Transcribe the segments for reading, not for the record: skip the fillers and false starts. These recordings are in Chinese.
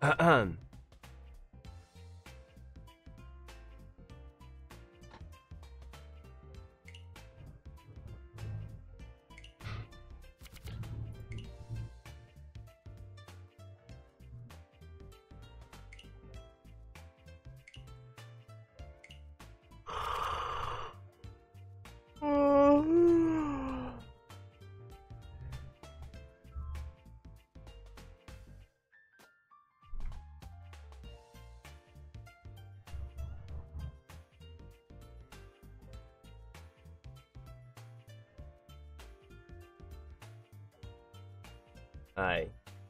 哎，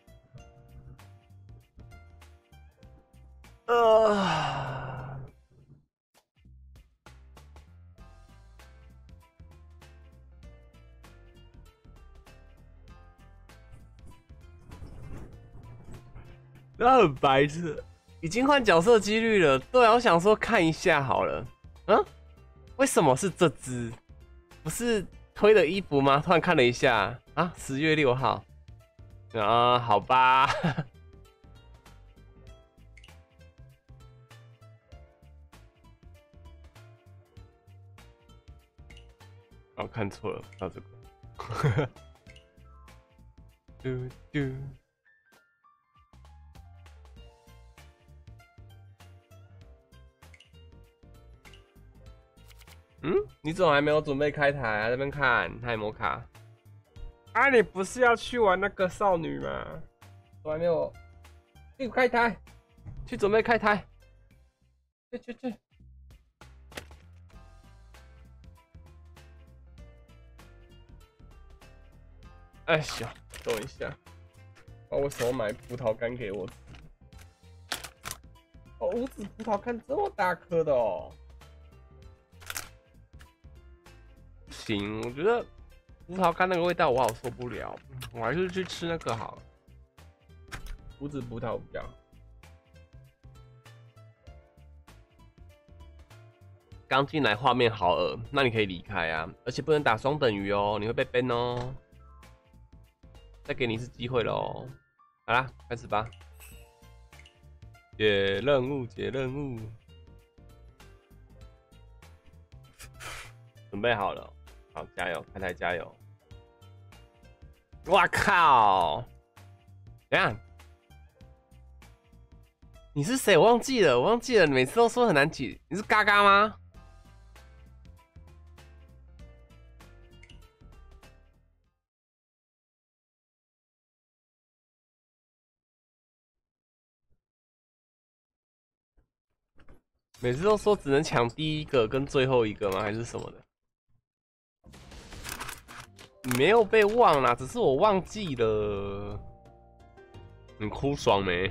那很白痴，已经换角色几率了。对啊，我想说看一下好了。嗯，为什么是这只？不是推的衣服吗？突然看了一下啊，10月6号。啊，好吧。哦，看错了，到这个。嘟嘟。嗯，你怎么还没有准备开台啊？这边看，他有没有卡？啊，你不是要去玩那个少女吗？我还没有。去开台，去准备开台。去。哎呀，等一下，把我手买葡萄干给我吃。哦，无籽葡萄干这么大颗的哦。不行，我觉得葡萄干那个味道我好受不了，我还是去吃那个好了。无籽葡萄比较好。刚进来画面好恶，那你可以离开啊，而且不能打双等于哦，你会被 ban 哦。再给你一次机会喽，好啦，开始吧。解任务，解任务，准备好了，好，加油，开台加油！哇靠！等一下，你是谁？我忘记了，你每次都说很难解，你是嘎嘎吗？每次都说只能抢第一个跟最后一个吗？还是什么的？没有被忘啦，只是我忘记了。你哭爽没？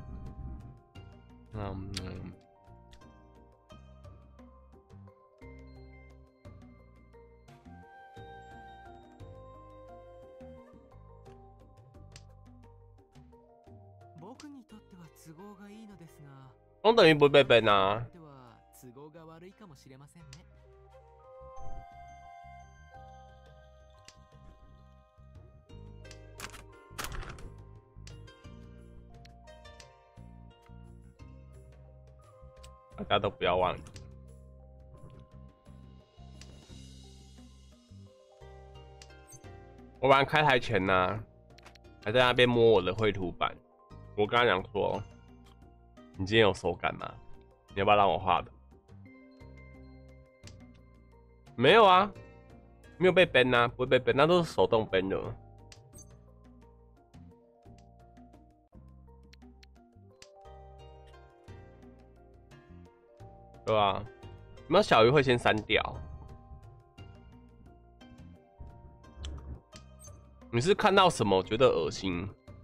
相等于不会被 ban 啊。大家都不要忘记。我本来开台前呢，还在那边摸我的绘图板。我跟他讲说：“你今天有手感吗？你要不要让我画的？”没有啊，没有被 ban 啊，不会被 ban，那都是手动 ban 的，对吧？有没有小鱼会先删掉？你是看到什么觉得恶心？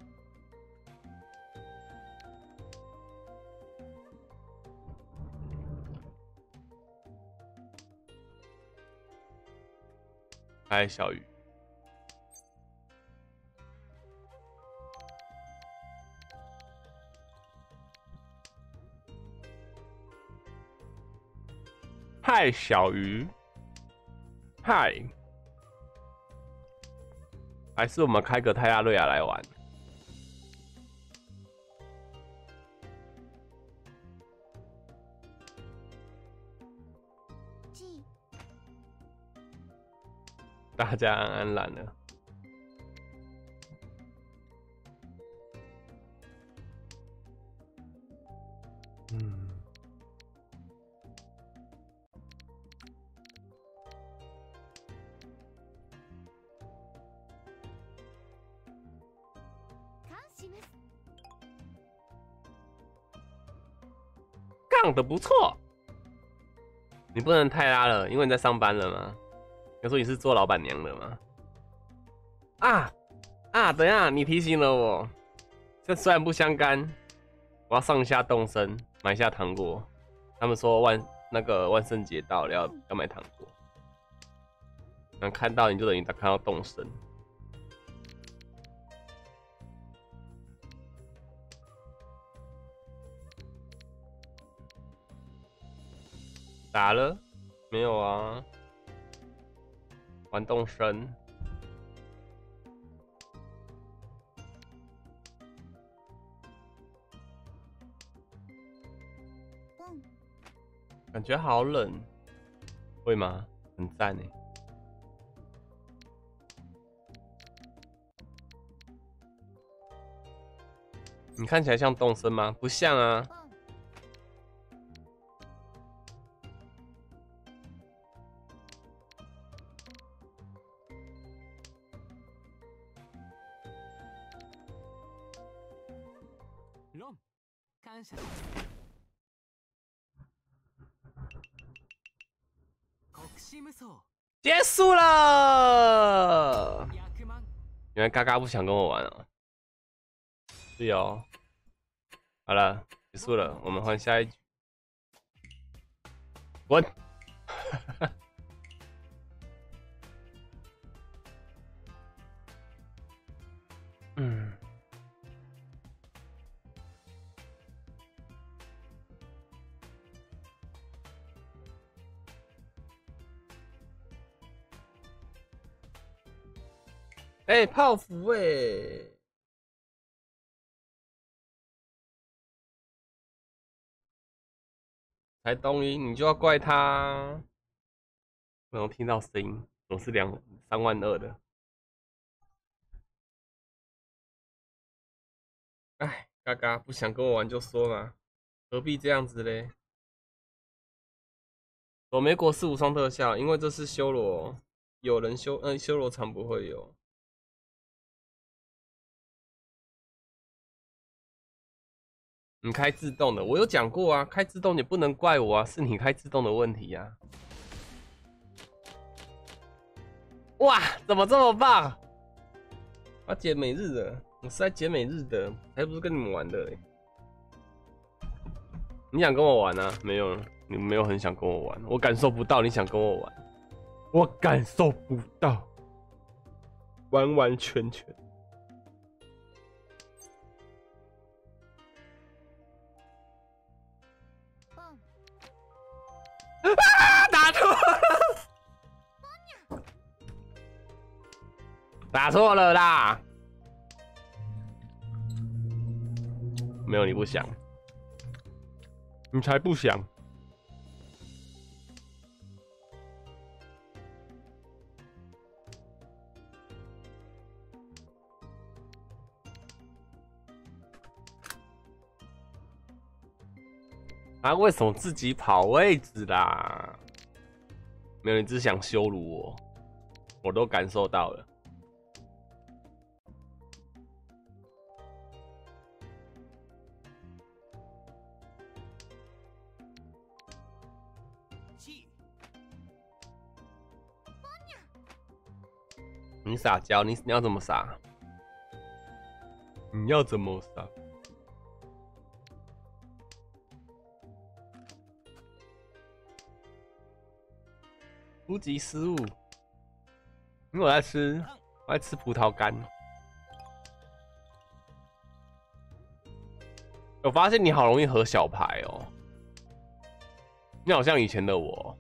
嗨，小鱼。嗨，小鱼。嗨。还是我们开个泰亚瑞亚来玩？ 大家安安懒了。嗯。杠的不错，你不能太拉了，因为你在上班了嘛。要说你是做老板娘的吗？等一下，你提醒了我，这虽然不相干，我要上一下动森买一下糖果。他们说万圣节到了，要买糖果。能看到你就等于看到动森。打了？没有啊。玩动森。感觉好冷，会吗？很赞哎。你看起来像动森吗？不像啊。结束了。原来嘎嘎不想跟我玩哦。是哦。好了，结束了，我们换下一局。滚！嗯。哎，泡芙哎！才东一，你就要怪他。不能听到声音，总是32000的。哎，嘎嘎不想跟我玩就说嘛，何必这样子嘞？我没过4无双特效，因为这是修罗，有人修罗场不会有。你开自动的，我有讲过啊，开自动也不能怪我啊，是你开自动的问题啊。哇，怎么这么棒？我解每日的，我是在解每日的，还不是跟你们玩的嘞。你想跟我玩啊？没有，你没有很想跟我玩，我感受不到你想跟我玩，我感受不到，完完全全。啊！打错了，打错了啦！没有，你不想，你才不想。啊，为什么自己跑位置啦？没有，你只想羞辱我，我都感受到了。你撒娇，你要怎么撒？你要怎么撒？初级失误，因为我在吃葡萄干。我发现你好容易喝小牌哦，你好像以前的我。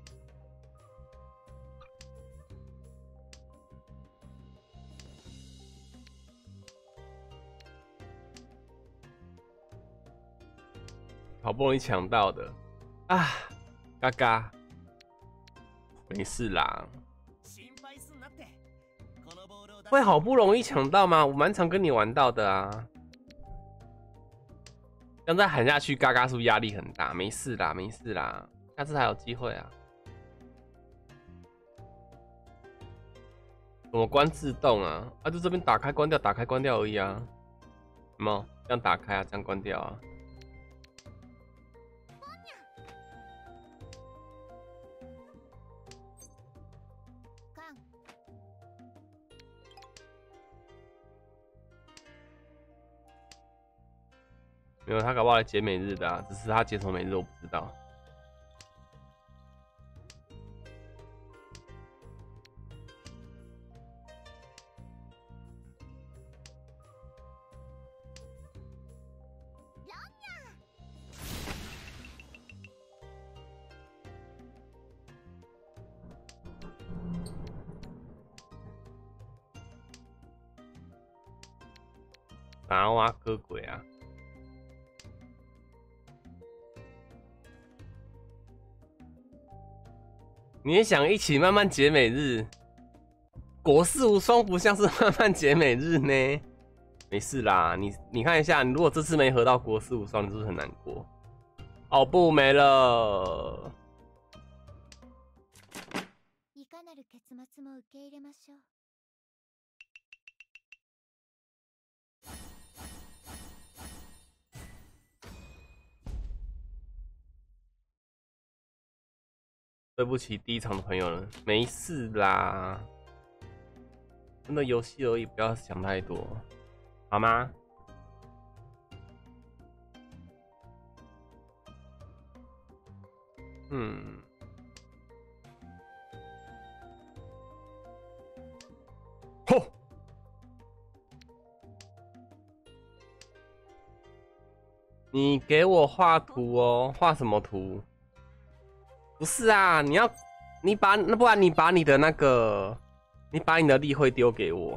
好不容易抢到的啊，嘎嘎，没事啦。 会好不容易抢到吗？我蛮常跟你玩到的啊。这样再喊下去，嘎嘎是不是压力很大？没事啦，没事啦，下次还有机会啊。怎么关自动啊？啊，就这边打开关掉，打开关掉而已啊。有没有？这样打开啊，这样关掉啊。没有，他搞不好来解每日的啊，只是他解什么每日我不知道。啥挖哥鬼啊！你也想一起慢慢解每日？国士无双不像是慢慢解每日呢。没事啦，你看一下，你如果这次没合到国士无双，你是不是很难过？哦不，没了。对不起，第一场的朋友了，没事啦，真的游戏而已，不要想太多，好吗？嗯，吼，你给我画图哦，画什么图？不是啊，不然你把你的那个，你把你的例会丢给我，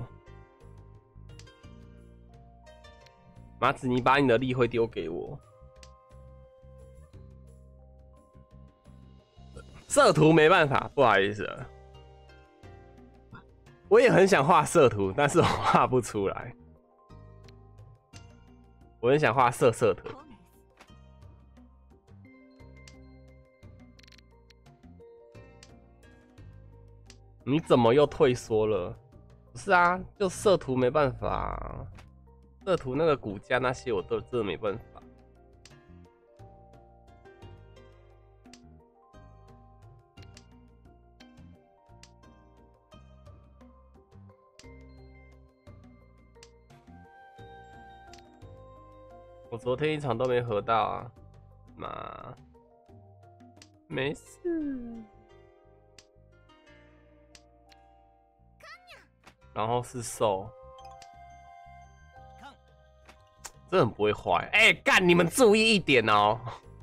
麻子，你把你的例会丢给我。色图没办法，不好意思了，我也很想画色图，但是我画不出来。我很想画色图。你怎么又退缩了？不是啊，就色图没办法，色图那个骨架那些我都真的没办法。我昨天一场都没合到啊，妈，没事。然后是受，这很不会画。哎，干！你们注意一点哦。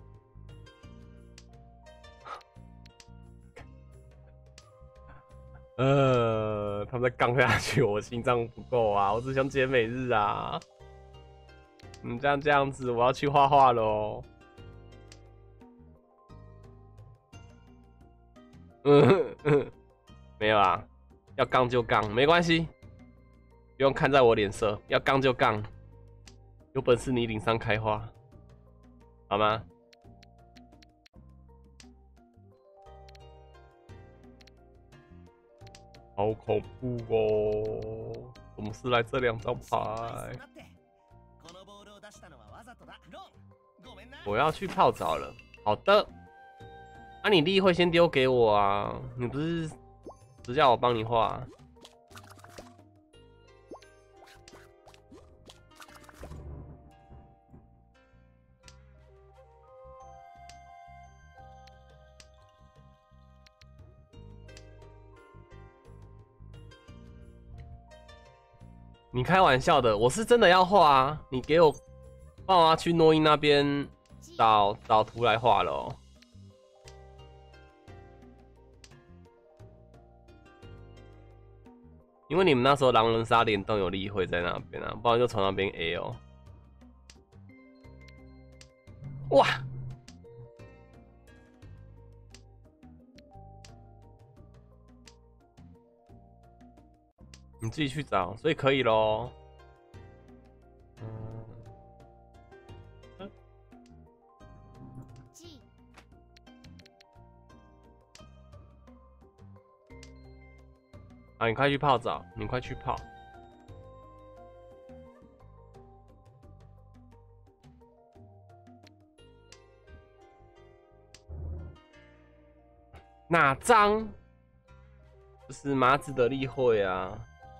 他们再杠下去，我心脏不够啊！我只想解每日啊。这样子，我要去画画喽。没有啊，要杠就杠，没关系，不用看在我脸色，要杠就杠，有本事你领上开花，好吗？好恐怖哦！怎么是来这两张牌？我要去泡澡了。好的，那你例会先丢给我啊？你不是只叫我帮你画？你开玩笑的，我是真的要画啊！你给我帮我去诺伊那边找图来画了哦。因为你们那时候狼人杀联动有例会在那边啊，不然就从那边 A 哦。哇！ 你自己去找，所以可以咯。啊，你快去泡澡，你快去泡。哪张？就是麻子的例会啊。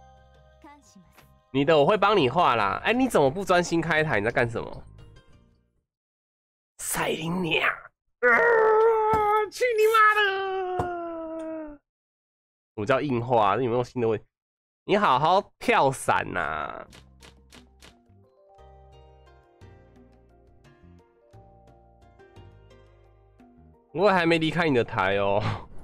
你的我会帮你画啦。哎，你怎么不专心开台？你在干什么？塞琳娘！去你妈的！我叫硬化，有没有新的问题？你好好跳伞呐、啊！我还没离开你的台哦。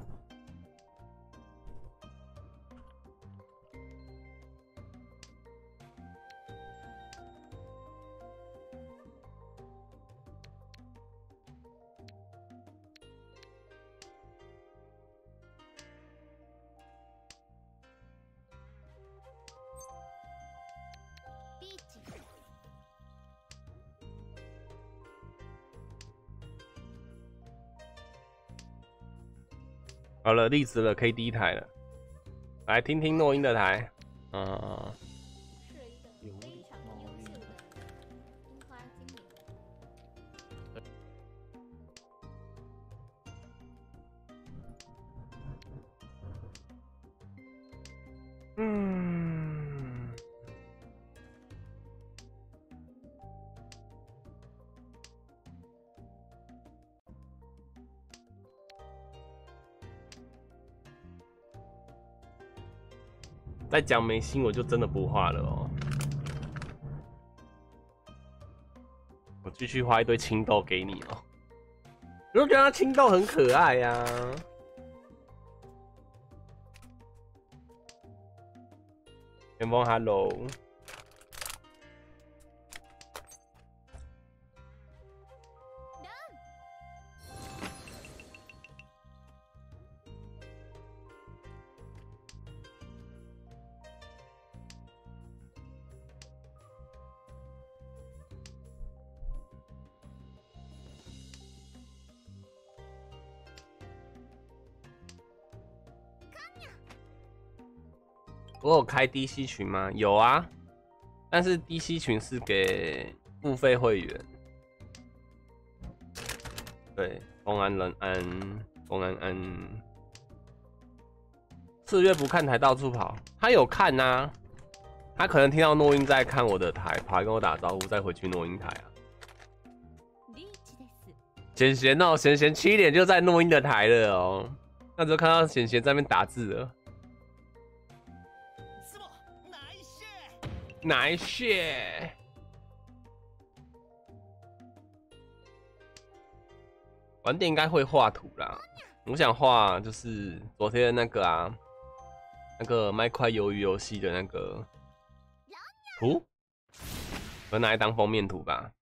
好了，立直了，可以第一台了。来听听诺音的台， 是一个非常优秀的樱花经理。 再讲没心，我就真的不画了哦。我继续画一堆青豆给你哦。我就觉得它青豆很可爱呀、啊。前锋 ，Hello。我有开 DC 群吗？有啊，但是 DC 群是给付费会员。对，公安人安，公安安。4月不看台到处跑，他有看啊，他可能听到诺音在看我的台，跑来跟我打招呼，再回去诺音台啊。贤贤哦，贤贤7点就在诺音的台了哦，那时候看到贤贤在那边打字了。哪一些？晚点应该会画图啦。我想画就是昨天那个啊，那个麦块鱿鱼游戏的那个图，我拿来当封面图吧。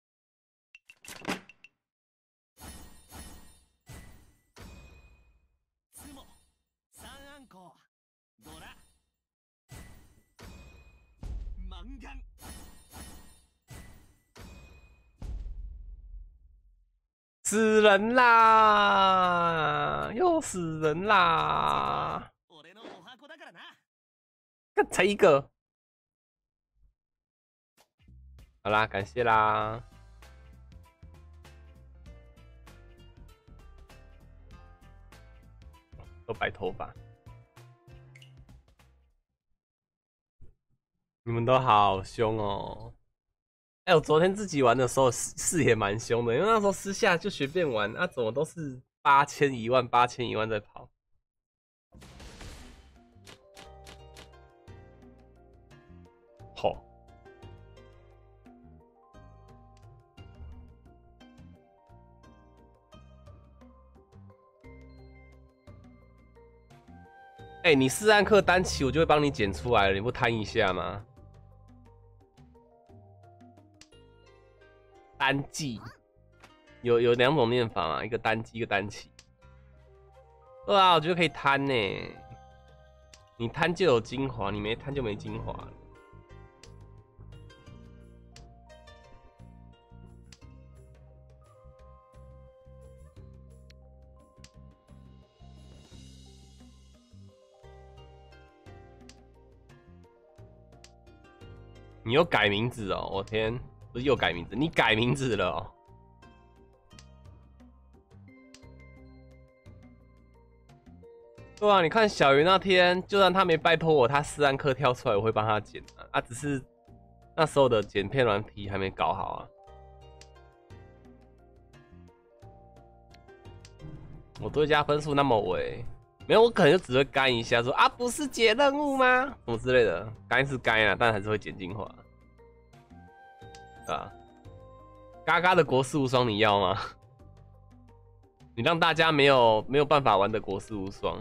死人啦！又死人啦！才一个。好啦，感谢啦。都白头发。你们都好凶哦！哎、我昨天自己玩的时候是也蛮凶的，因为那时候私下就随便玩，啊，怎么都是8000、10000、8000、10000在跑。吼！哎、你4暗克单骑，我就会帮你剪出来了，你不摊一下吗？单骑有2种念法嘛，一个单骑，一个单骑。对啊，我觉得可以摊呢。 你贪就有精华，你没贪就没精华。你又改名字哦！我天，不是又改名字，你改名字了哦。对啊，你看小鱼那天，就算他没拜托我，他斯安克跳出来，我会帮他剪啊。只是那时候的剪片软体还没搞好啊。我对加分数那么微，没有，我可能就只会干一下说啊，不是解任务吗？什么之类的，干是干啊，但还是会剪精华。啊，嘎嘎的国士无双你要吗？你让大家没有办法玩的国士无双。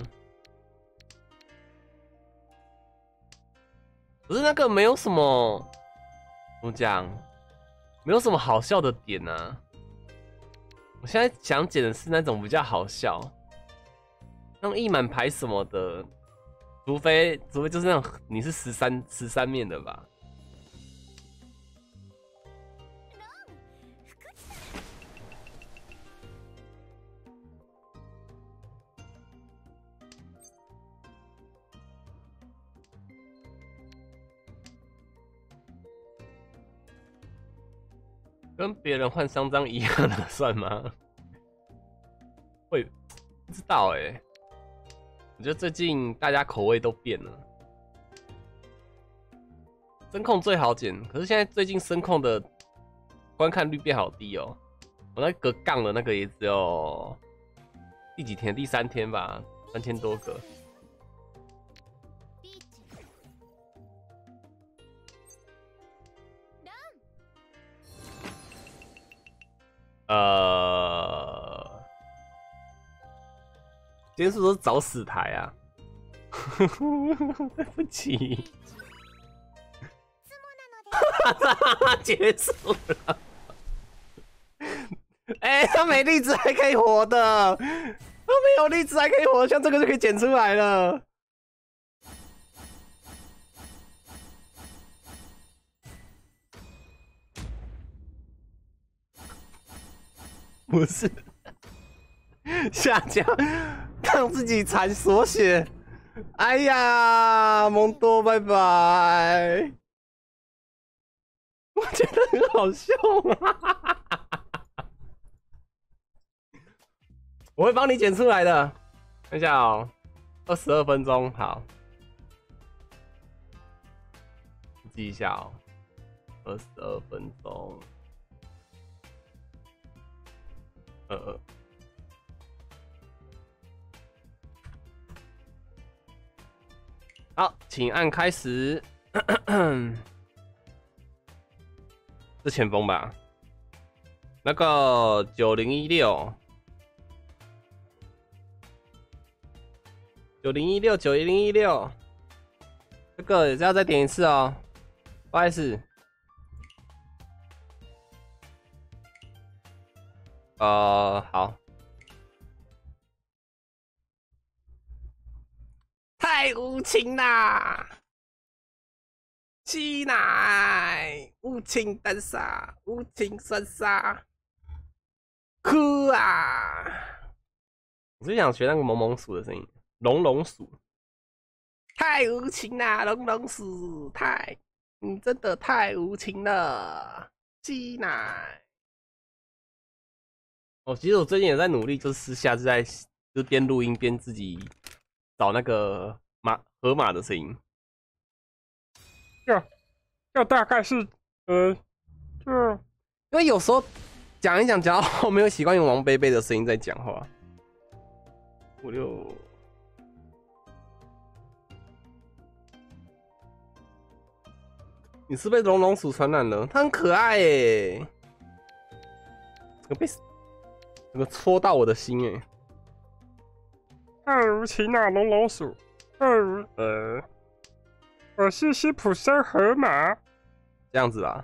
可是那个没有什么，怎么讲？没有什么好笑的点啊。我现在想剪的是那种比较好笑，那种一满牌什么的，除非就是那种你是13面的吧。跟别人换3张一样的算吗？会不知道哎、欸。我觉得最近大家口味都变了。声控最好剪，可是现在最近声控的观看率变好低哦。我那个杠的那个也只有第几天？第3天吧，3000多个。今天是不是找死台啊？对不起，结束了。哎、他没粒子还可以活的，他没有粒子还可以活，像这个就可以剪出来了。不是下降，让自己残缩血。哎呀，蒙多，拜拜。我觉得很好笑啊。我会帮你剪出来的。等一下哦，22分钟，好，记一下哦，22分钟，22。好，请按开始。是前锋吧？那个9016。9016，这个也是要再点一次哦，不好意思。好。太无情啦！七奶无情单杀，无情双杀，哭啊！我最想学那个萌萌鼠的声音。龙龙鼠，太无情啦！龙龙鼠，你真的太无情了，鸡奶。哦，其实我最近也在努力，就是私下就边录音边自己找那个河马的声音。 这大概是因为有时候讲一讲到后面会习惯用王贝贝的声音在讲话。56。你是被龙龙鼠传染了？它很可爱耶，这个戳到我的心耶。 太无情了，龙龙鼠。我是辛普森河马。 这样子啦。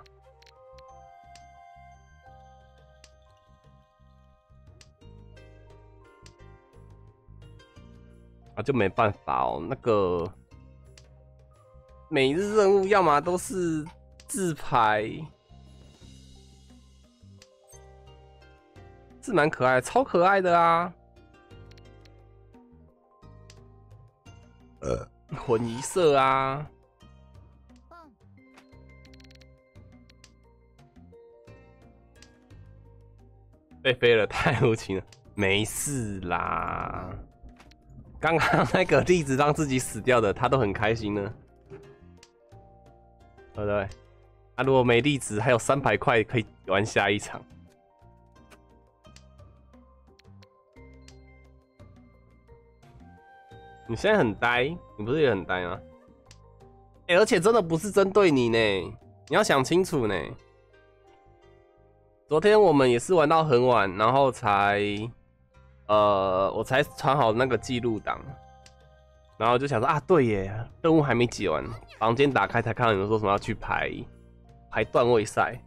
啊，就没办法哦，那个每日任务，要么都是自拍，是蛮可爱的，超可爱的啊！混一色啊！被飞了，太无情了，没事啦。刚刚那个例子让自己死掉的，他都很开心呢，对不对？啊，如果没例子，还有300块可以玩下一场。你现在很呆，你不是也很呆吗？而且真的不是针对你呢，你要想清楚呢。昨天我们也是玩到很晚，然后我才传好那个记录档，然后就想说啊，对耶，任务还没解完，房间打开才看到你们说什么要去排段位赛。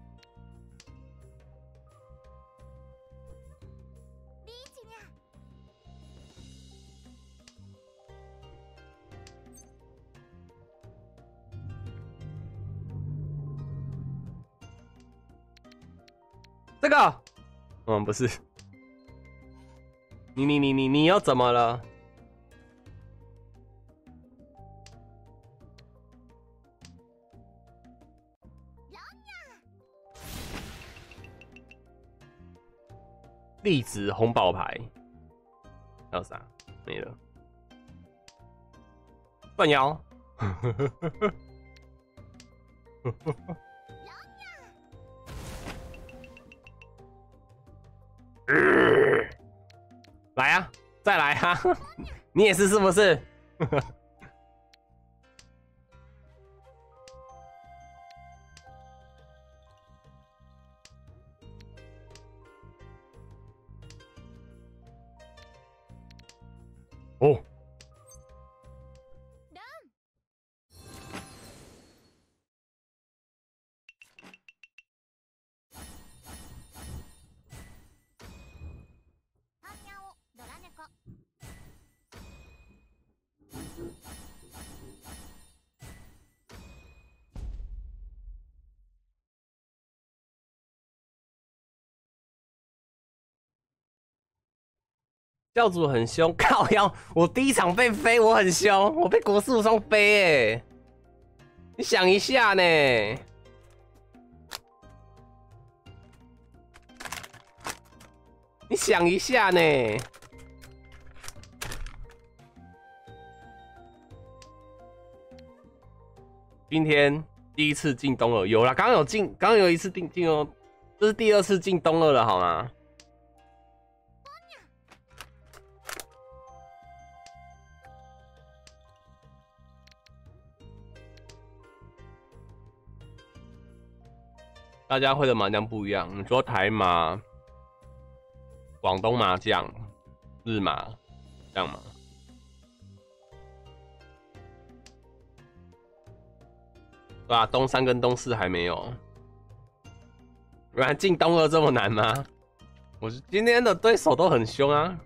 这个，不是。你又怎么了？粒子红宝牌，还有啥？没了。断腰。来啊，再来啊！你也是不是？哦。教主很凶，靠腰！我第一场被飞，我很凶，我被国士无双飞哎！你想一下呢？你想一下呢？今天第一次进东二，有啦，刚刚有一次进哦，这是第2次进东二了，好吗？大家会的麻将不一样，你说台麻、广东麻将、日麻，这样吗？对啊，东3跟东4还没有。原来进东2这么难吗？我今天的对手都很凶啊。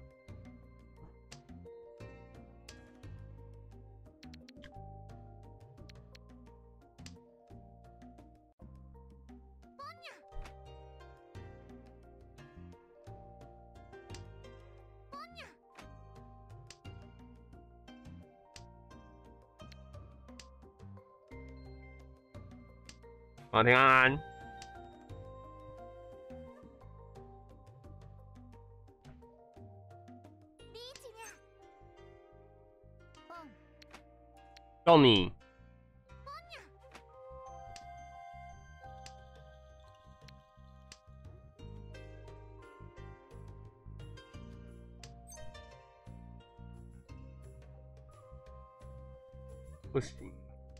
好，听安安。送你。不行。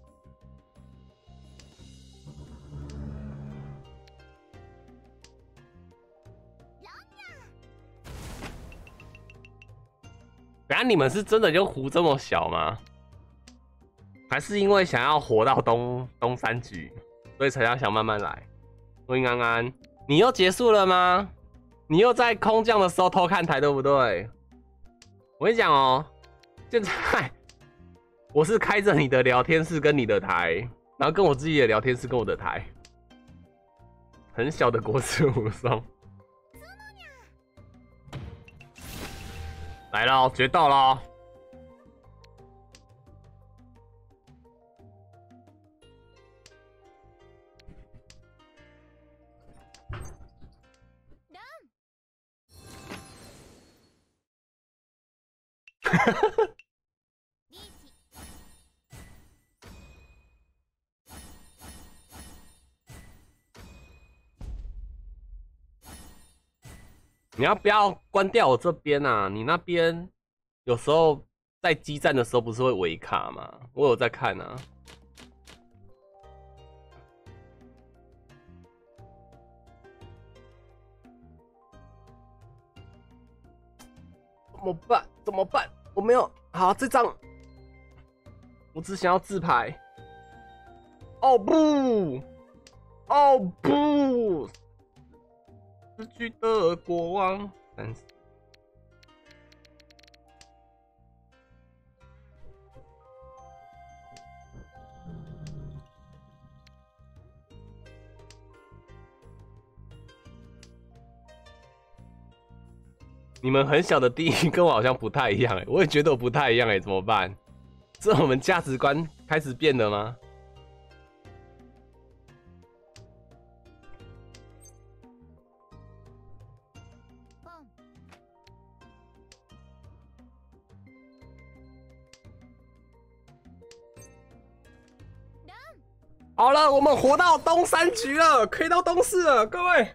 等下你们是真的就湖这么小吗？还是因为想要活到东3局，所以才要想慢慢来？欢迎安安，你又结束了吗？你又在空降的时候偷看台，对不对？我跟你讲哦，现在我是开着你的聊天室跟你的台，然后跟我自己的聊天室跟我的台，很小的国士无双。来了，决斗了。你要不要关掉我这边啊？你那边有时候在激战的时候不是会围卡吗？我有在看啊。怎么办？怎么办？我没有。好，这张我只想要自拍。哦不！哦不！失去的国王。30。你们很小的定义跟我好像不太一样哎，我也觉得我不太一样哎，怎么办？是我们价值观开始变了吗？好了，我们活到东3局了，可以到东4了，各位。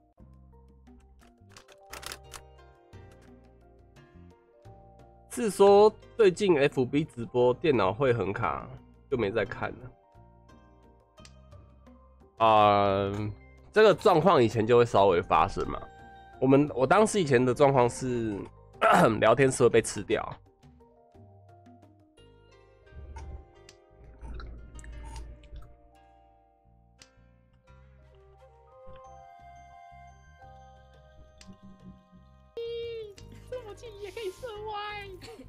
是说最近 FB 直播电脑会很卡，就没再看了。这个状况以前就会稍微发生嘛。我当时以前的状况是聊天室会被吃掉。 这么近也可以射歪。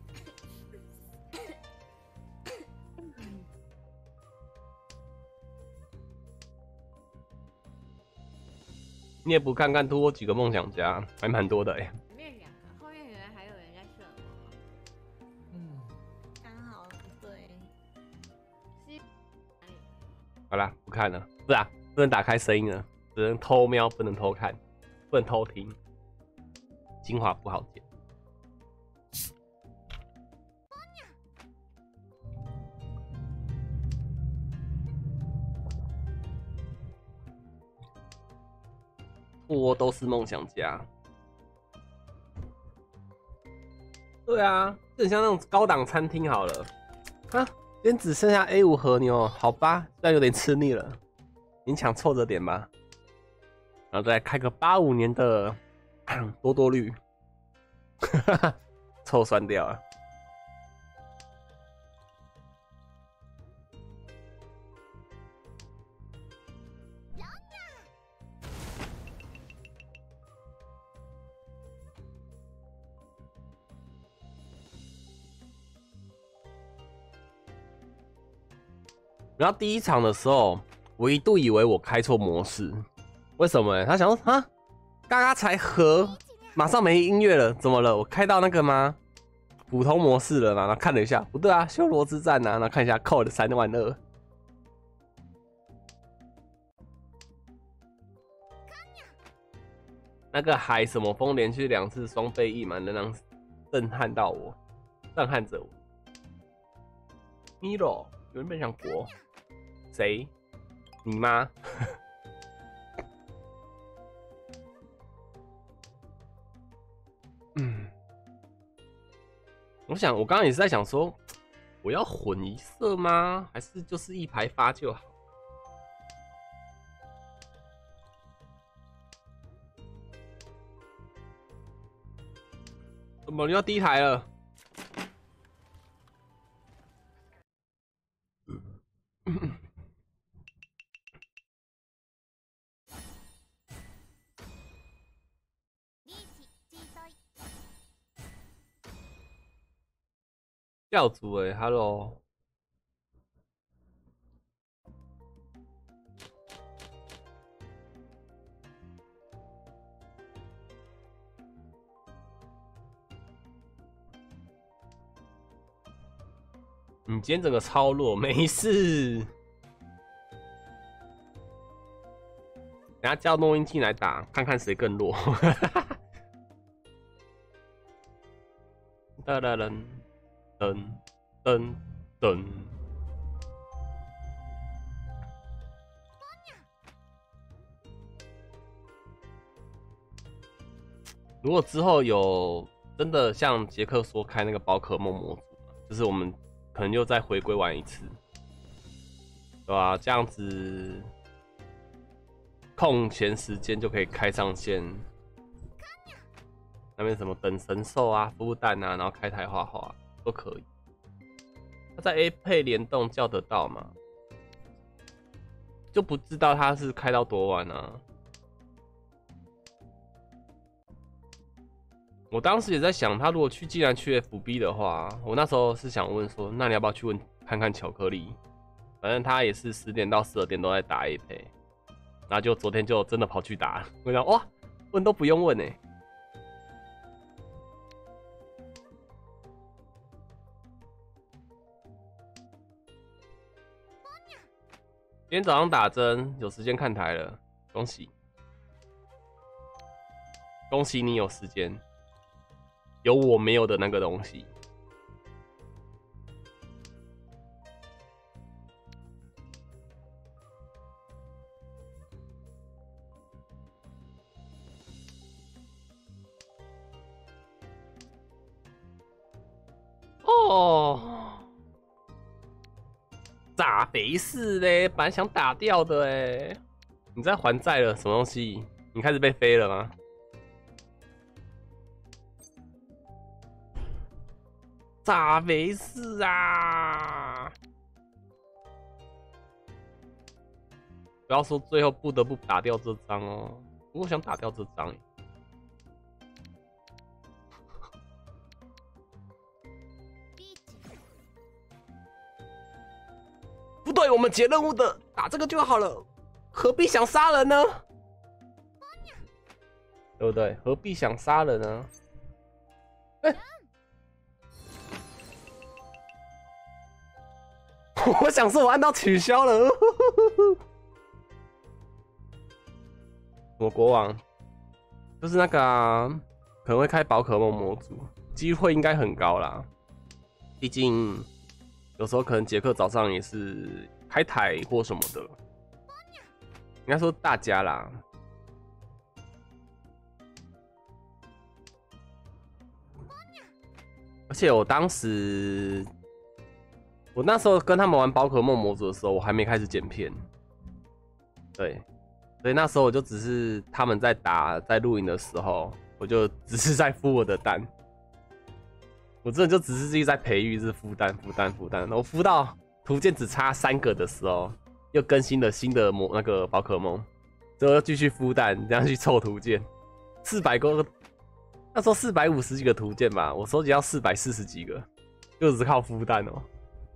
你也不看看多几个梦想家，还蛮多的哎。 前面2个，后面原来还有人在射我。刚好对。 好啦，不看了，不是啊，不能打开声音了，只能偷瞄，不能偷看，不能偷听，精华不好剪。都是梦想家。对啊，就很像那种高档餐厅好了。啊，今天只剩下 A5 和牛，好吧，虽然有点吃腻了，勉强凑着点吧。然后再开个85年的多多绿，臭酸掉了。然后第1场的时候，我一度以为我开错模式，为什么呢？他想说啊，刚刚才和，马上没音乐了，怎么了？我开到那个吗？普通模式了嘛？然后看了一下，不对啊，修罗之战啊，然后看一下扣了32000。那个海什么风连续2次双倍1满，仍然震撼到我，震撼着我。Miro 有人分享国。谁？你吗？我刚刚也是在想说，我要混1色吗？还是就是1排发就好？怎么你要第1台了？教主哎 ，Hello， 你今天整个超弱，没事。等下叫诺音进来打，看看谁更弱。噔噔噔噔噔。如果之后有真的像杰克说开那个宝可梦模组，就是我们可能又再回归玩一次，对吧？这样子空闲时间就可以开上线，那边什么等神兽啊、孵蛋啊，然后开台画画都可以。它在 A 配联动叫得到吗？就不知道它是开到多晚啊。我当时也在想，他如果既然去 FB 的话，我那时候是想问说，那你要不要去问看看巧克力？反正他也是10点到12点都在打 A 配，然后就昨天就真的跑去打了。我想哇，问都不用问欸。今天早上打针，有时间看台了，恭喜，恭喜你有时间。有我没有的那个东西。哦，咋回事嘞？本来想打掉的哎，你在还债了？什么东西？你开始被飞了吗？咋回事啊？不要说最后不得不打掉这张哦，不过想打掉这张。不对，我们解任务的打这个就好了，何必想杀人呢？对不对？何必想杀人呢？欸我想说，我按到取消了。我国王就是那个啊，可能会开宝可梦模组，机会应该很高啦。毕竟有时候可能杰克早上也是开台或什么的，应该说大家啦。而且我那时候跟他们玩宝可梦模组的时候，我还没开始剪片，对，所以那时候我就只是他们在打在录影的时候，我就只是在孵我的蛋，我真的就只是自己在培育，是孵蛋。我孵到图鉴只差3个的时候，又更新了新的那个宝可梦，之后又继续孵蛋，这样去凑图鉴，400个，那时候450几个图鉴吧，我收集到440几个，就只靠孵蛋哦。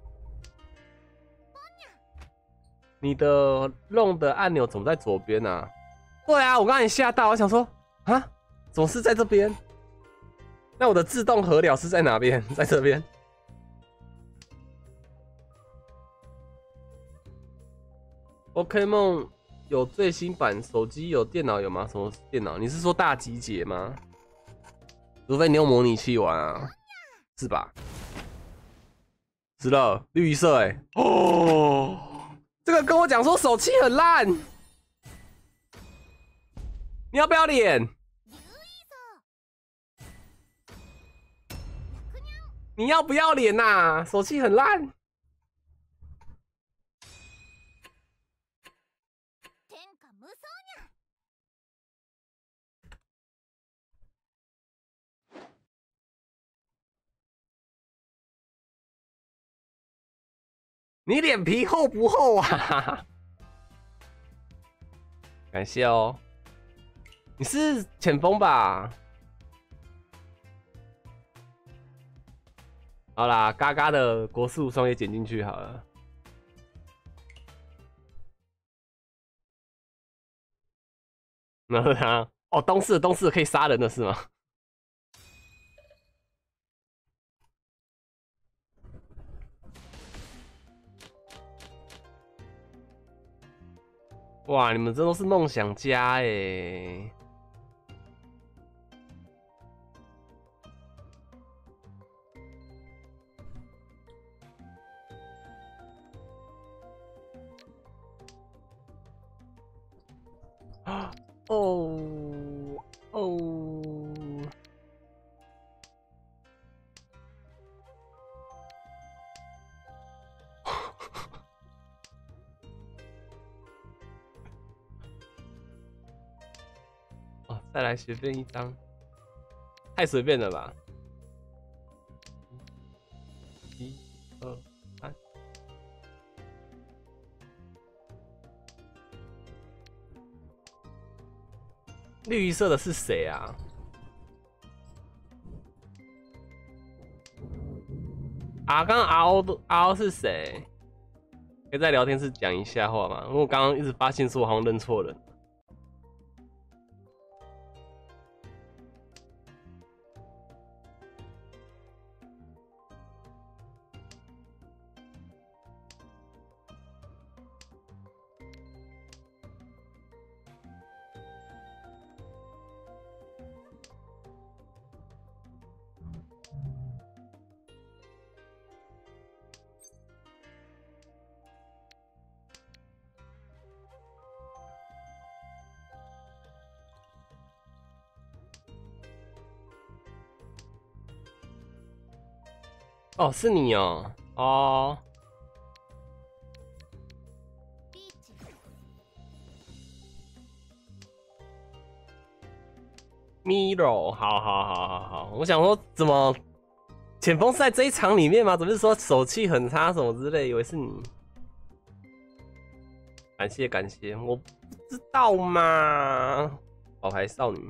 你的弄的按钮怎么在左边啊？对啊，我刚才也吓到，我想说啊，怎么是在这边？那我的自动合了是在哪边？在这边。Pokémon 有最新版，手机有，电脑有吗？什么电脑？你是说大集结吗？除非你用模拟器玩啊，是吧？是了，绿色欸，哦。这个跟我讲说手气很烂，你要不要脸？你要不要脸呐？手气很烂。你脸皮厚不厚啊？感谢哦。你是前锋吧？好啦，嘎嘎的国士无双也剪进去好了。那他哦，东市可以杀人的是吗？ 哇，你们真都是梦想家哎！哦哦。哦，再来随便一张，太随便了吧？1、2、3。绿色的是谁啊？啊，刚刚 RO 是谁？可以在聊天室讲一下话吗？因为我刚刚一直发现说我好像认错人。哦，是你哦，哦。Miro， 好，我想说怎么前锋是在这一场里面吗？怎么是说手气很差什么之类？以为是你。感谢，我不知道嘛。宝牌少女。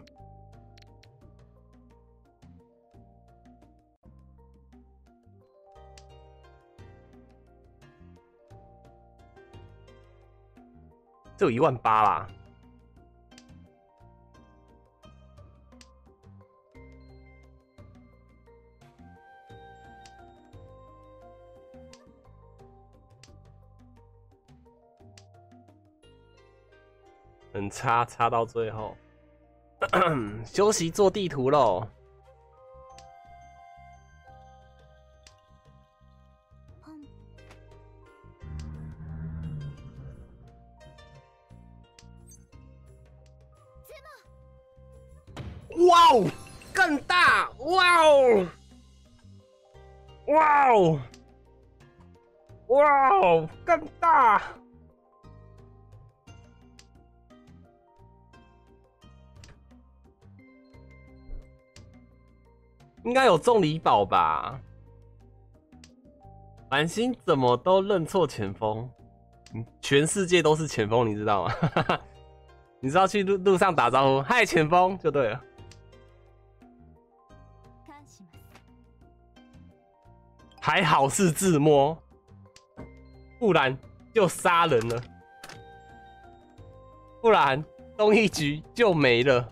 只有18000啦。很差到最后。休息做地图喽。哇哦，更大！哇哦，哇哦，哇哦，更大！应该有中礼宝吧？繁星怎么都认错前锋？全世界都是前锋，你知道吗？你知道去路上打招呼，嗨前锋就对了。还好是自摸，不然就杀人了，不然东一局就没了。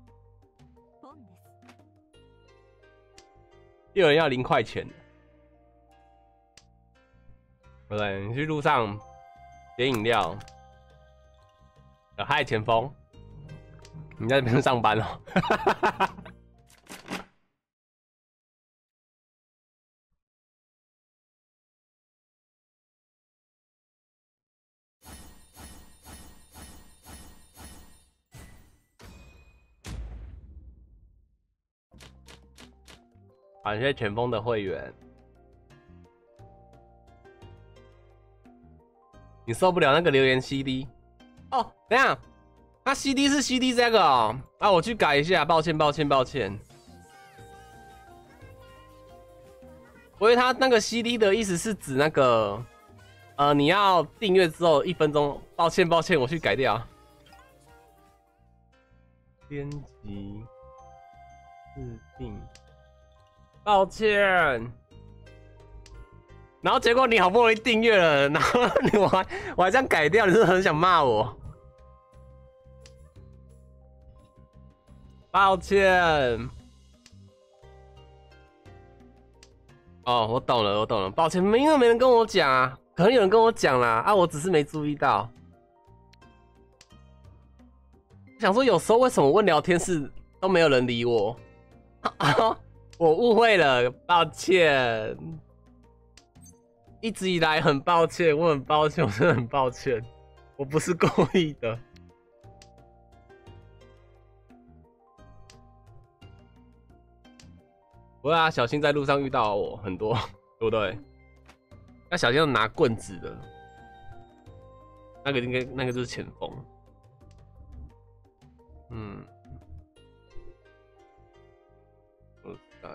有人要0块钱，对不对？你去路上点饮料，嗨前锋，你在这边上班哦。感谢前锋的会员。你受不了那个留言 CD 哦？等一下，他 CD 是 CD 这个哦，啊，我去改一下，抱歉。我以为他那个 CD 的意思是指那个，你要订阅之后1分钟，抱歉，我去改掉。编辑自定。抱歉，然后结果你好不容易订阅了，然后我还这样改掉，你是不是很想骂我？抱歉。哦，我懂了，抱歉，因为没人跟我讲啊，可能有人跟我讲啦，啊，我只是没注意到。 想说有时候为什么问聊天室都没有人理我？我误会了，抱歉。一直以来很抱歉，我很抱歉，我真的很抱歉，我不是故意的。不会啊，小新在路上遇到我很多，对不对？那小新拿棍子的，那个应该那个就是前锋。嗯，我在。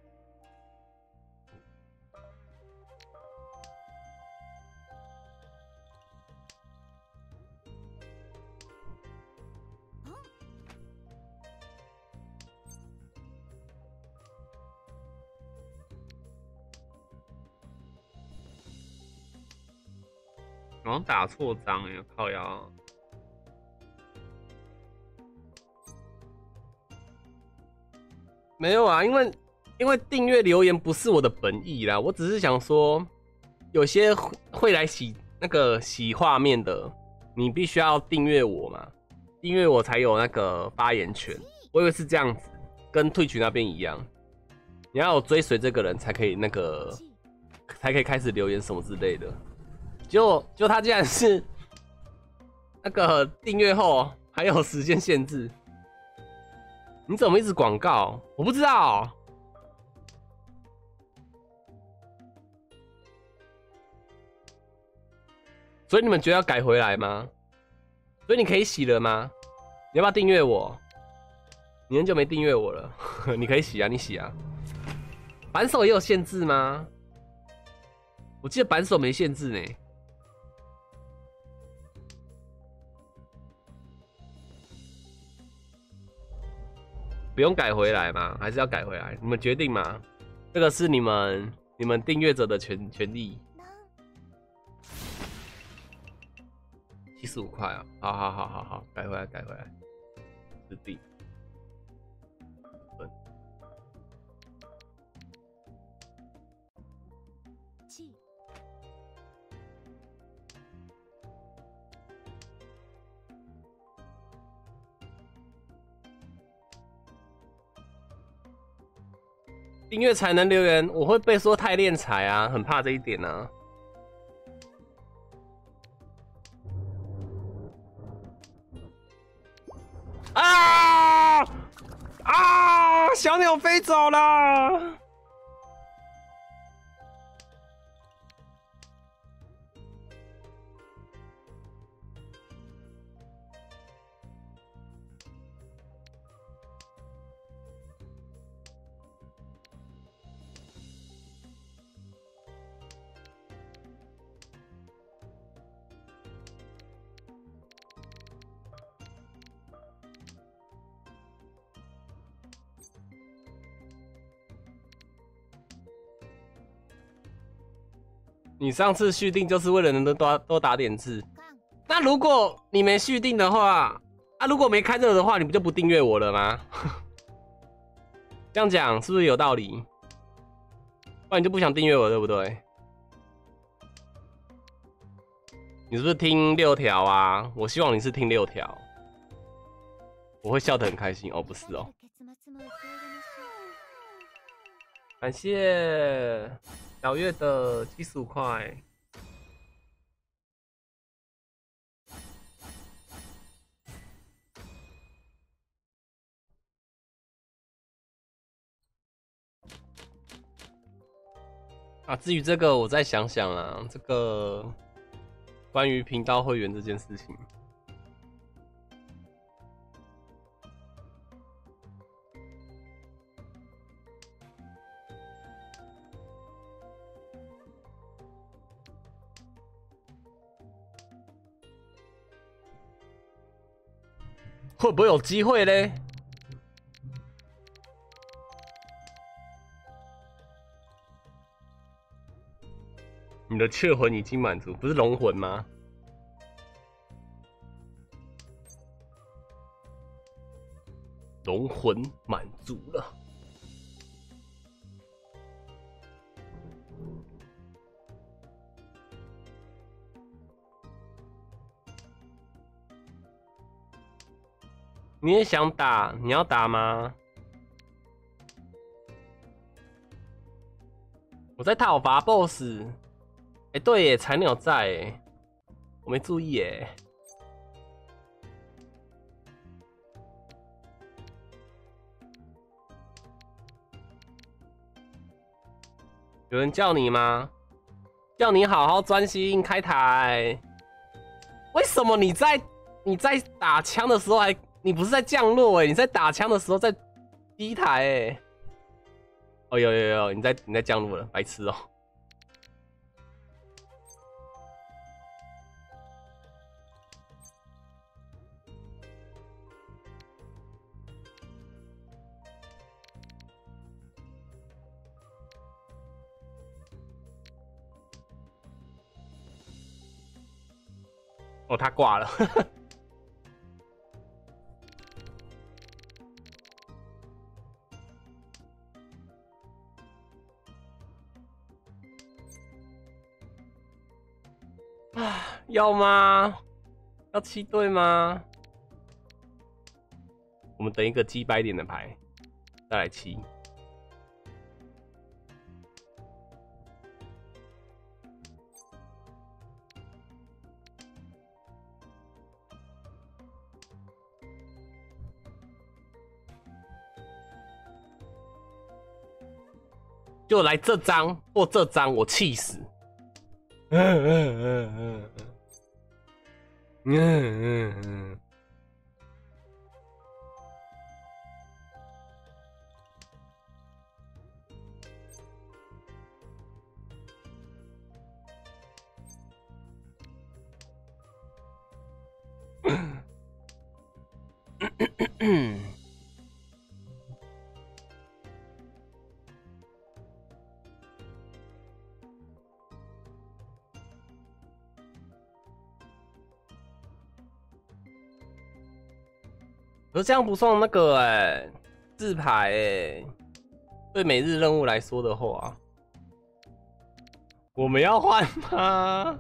好像打错章哎，靠腰。没有啊，因为订阅留言不是我的本意啦，我只是想说，有些会来洗那个洗画面的，你必须要订阅我嘛，订阅我才有那个发言权。我以为是这样子，跟Twitch那边一样，你要有追随这个人才可以那个，才可以开始留言什么之类的。就他竟然是那个订阅后还有时间限制，你怎么一直广告？我不知道。所以你们觉得要改回来吗？所以你可以洗了吗？你要不要订阅我？你很久没订阅我了，你可以洗啊，你洗啊。扳手也有限制吗？我记得扳手没限制呢。不用改回来吗？还是要改回来？你们决定嘛？这个是你们订阅者的权利。75块啊！好，改回来，指定。订阅才能留言，我会被说太敛财啊，很怕这一点啊。小鸟飞走了。你上次续订就是为了能多打点字，那如果你没续订的话，如果没开热的话，你不就不订阅我了吗？这样讲是不是有道理？不然你就不想订阅我，对不对？你是不是听6条啊？我希望你是听6条，我会笑得很开心哦，不是哦。感谢小月的75块。至于这个我再想想啦，这个关于频道会员这件事情。会不会有机会嘞？你的雀魂已经满足，不是龙魂吗？龙魂满足了。 你也想打？你要打吗？我在讨伐 BOSS。哎，对耶，才鸟在耶，我没注意耶。有人叫你吗？叫你好好专心开台。为什么你在打枪的时候你不是在降落哎？你在打枪的时候在低台哎。哦有，你在降落了，白痴哦。哦，他挂了。啊，要吗？要7队吗？我们等一个击败点的牌，再来7。就来这张或这张，我气死！可是这样不算那个自牌对每日任务来说的话，我们要换吗？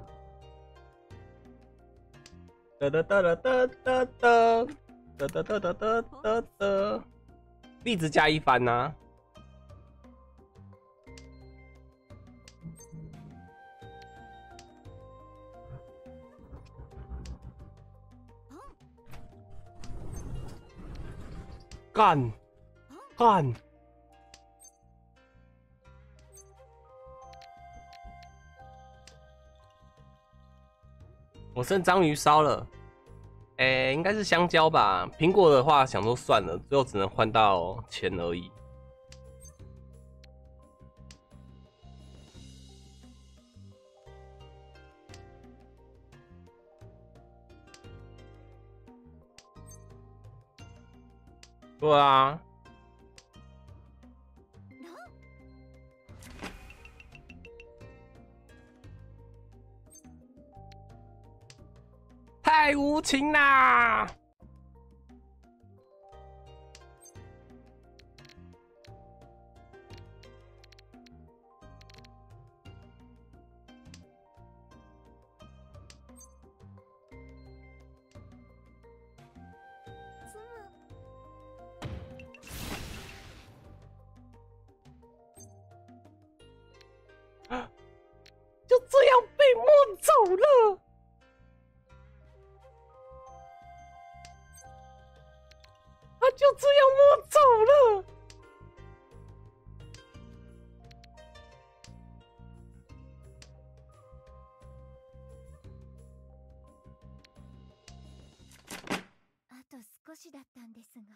哒哒哒哒哒哒哒哒哒哒哒哒哒，粒子加1番呐。干！我剩章鱼烧了，应该是香蕉吧。苹果的话，想说算了，最后只能换到钱而已。对啊。太无情啦！就这样被摸走了。他就这样摸走了。 あと少しだったんですが。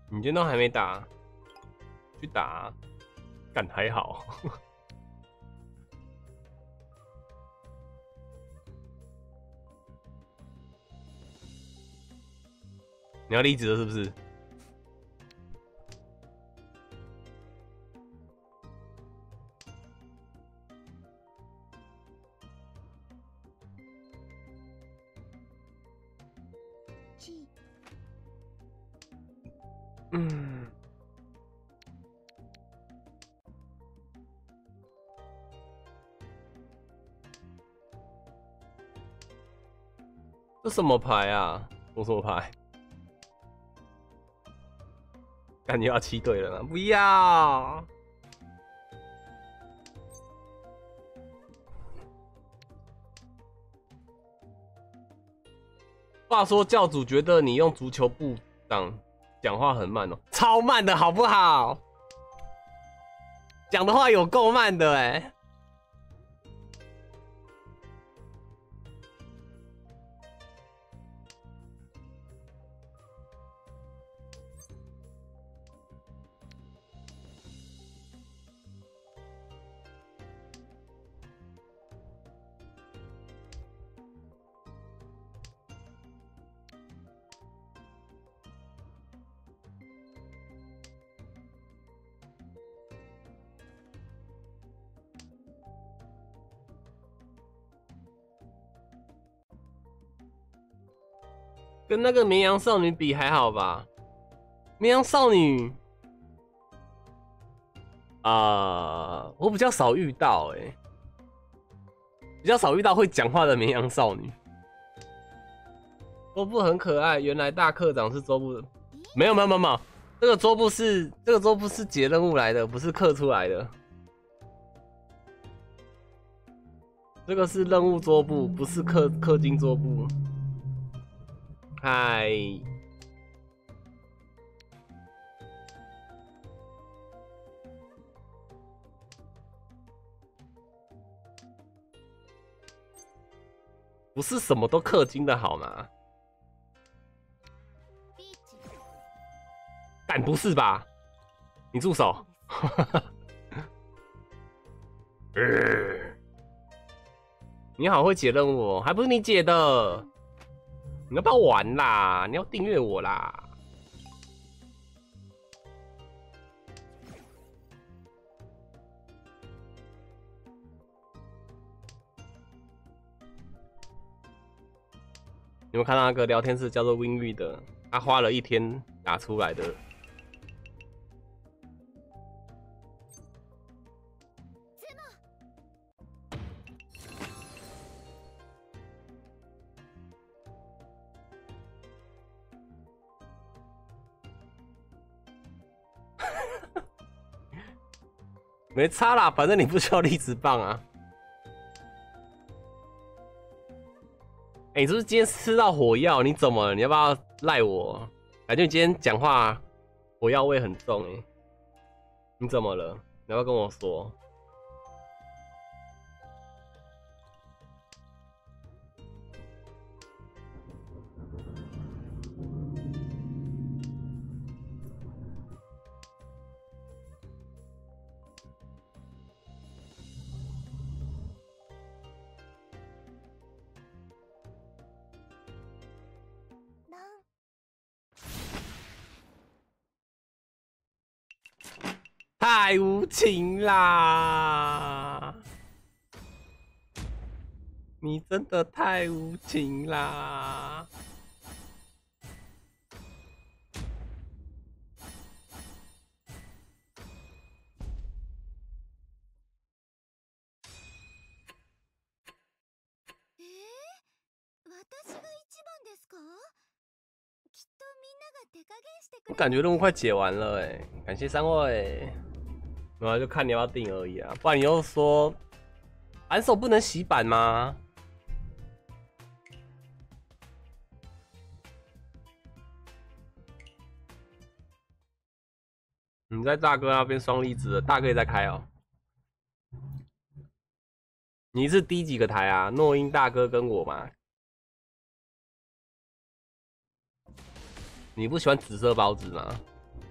你今天都还没打，去打、啊，干还好。你要离职了是不是？嗯。这什么牌啊？我什么牌？感觉要七队了吗？不要！话说教主觉得你用足球部长讲话很慢哦，超慢的好不好？讲的话有够慢的哎。跟那个绵羊少女比还好吧？绵羊少女，我比较少遇到比较少遇到会讲话的绵羊少女。桌布很可爱，原来大课长是桌布的，没有，这个桌布是解任务来的，不是刻出来的。这个是任务桌布，不是氪金桌布。嗨，不是什么都氪金的好吗？但不是吧？你住手！你好会解任务哦，还不是你解的？你要不要玩啦？你要订阅我啦？有没有看到那个聊天室叫做 Winry 的？他花了1天打出来的。没差啦，反正你不需要粒子棒啊。你是不是今天吃到火药？你怎么了？你要不要赖我？感觉你今天讲话火药味很重你怎么了？你要不要跟我说？太无情啦！你真的太无情啦！我感觉任务快解完了感谢3位。然后就看你要不要订而已啊，不然你又说扳手不能洗版吗？你在大哥那边双粒子了，大哥也在开哦。你是第几个台啊？诺英大哥跟我吗？你不喜欢紫色包子吗？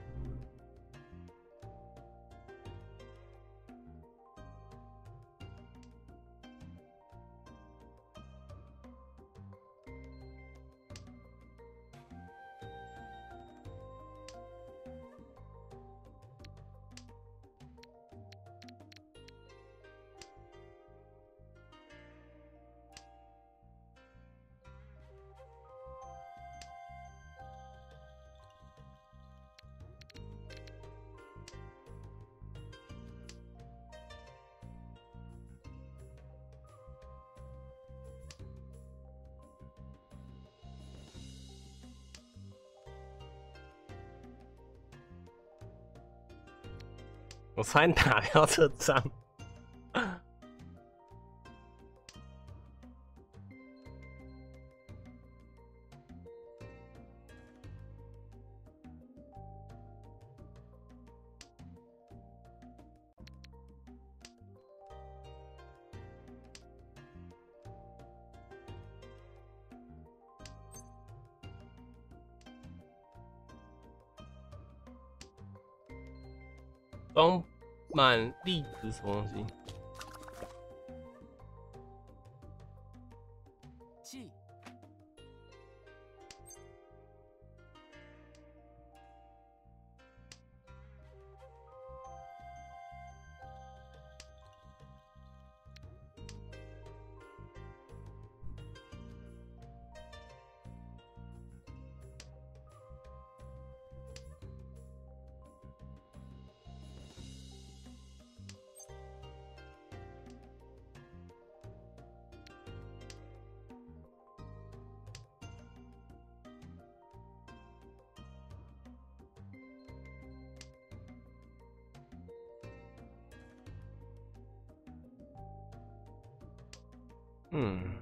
我差点打掉这张。装满粒子什么东西？ 气。 嗯，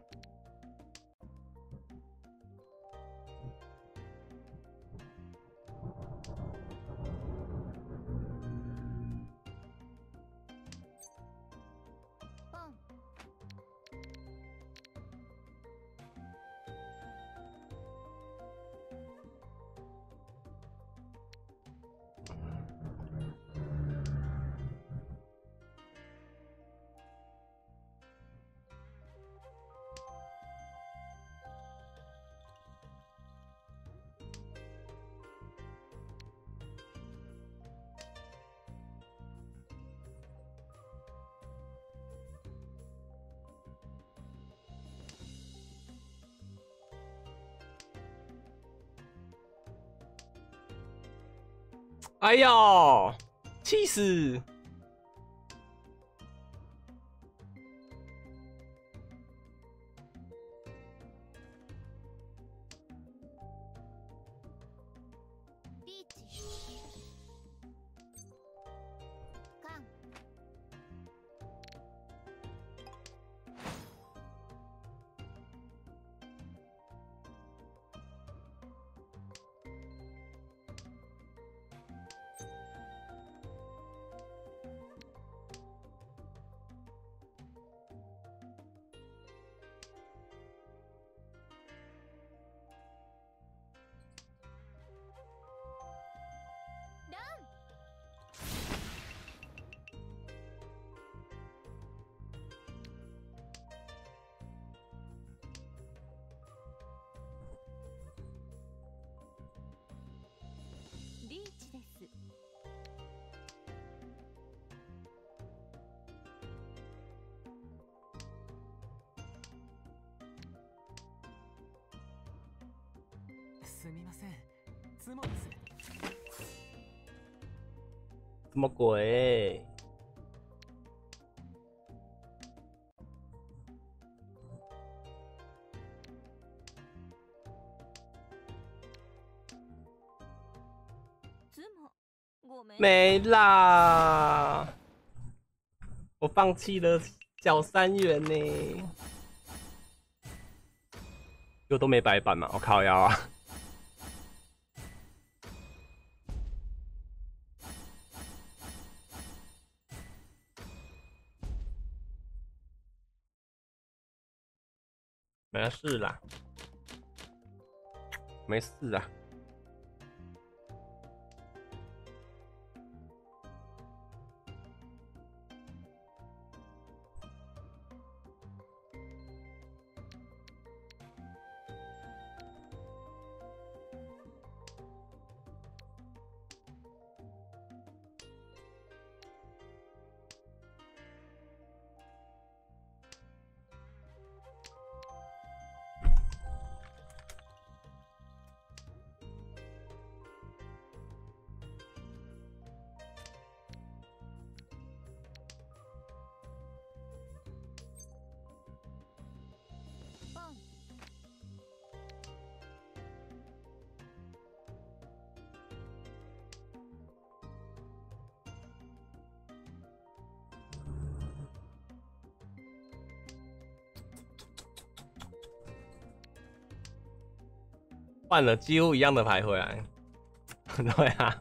蹦， 哎呦，气死！ リーチ。カン。リーチです。 すみません。ツモです。 什么鬼？ ツモ，我们没啦，我放弃了小3元呢，就都没白板嘛，我靠腰啊！没事啦，没事啦。 换了几乎一样的牌回来。对啊。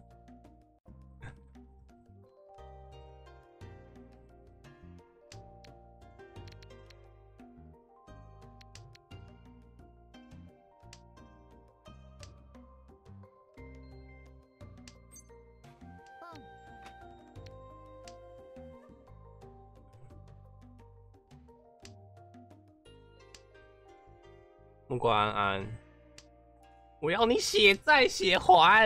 木瓜安安，我要你血债血还。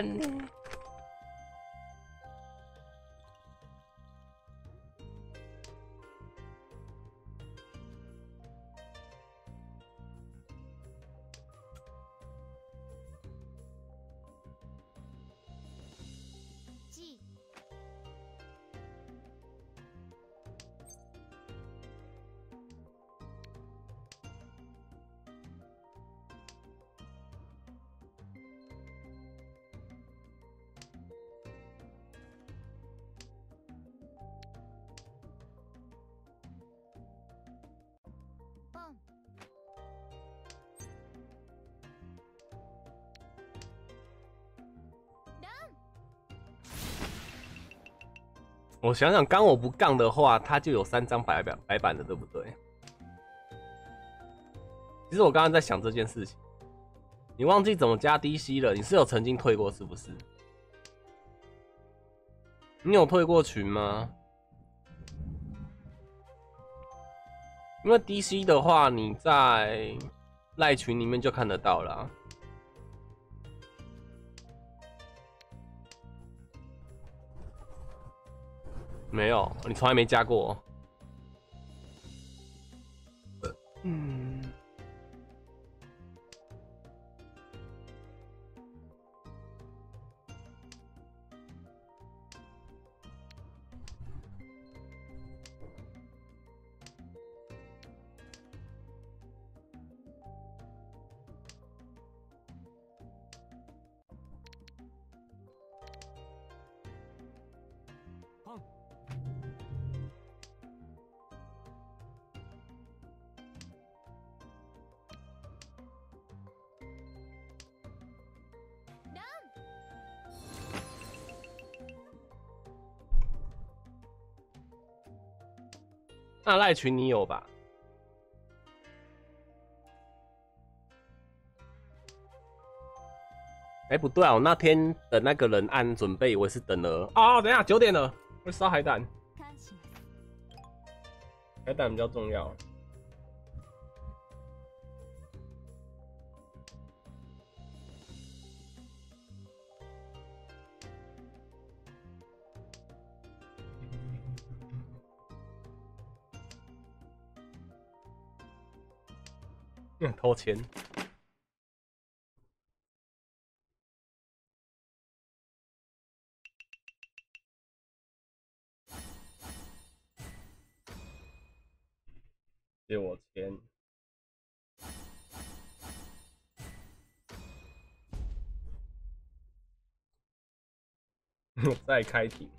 我想想，刚我不杠的话，他就有3张白板的，对不对？其实我刚刚在想这件事情，你忘记怎么加 DC 了？你是有曾经退过是不是？你有退过群吗？因为 DC 的话，你在赖群里面就看得到了。没有，你从来没加过。嗯。那赖群你有吧？哎，不对啊，我那天等那个人按准备，我也是等了啊。等一下9点了，会烧海胆，海胆比较重要。偷钱。借我钱。再开庭。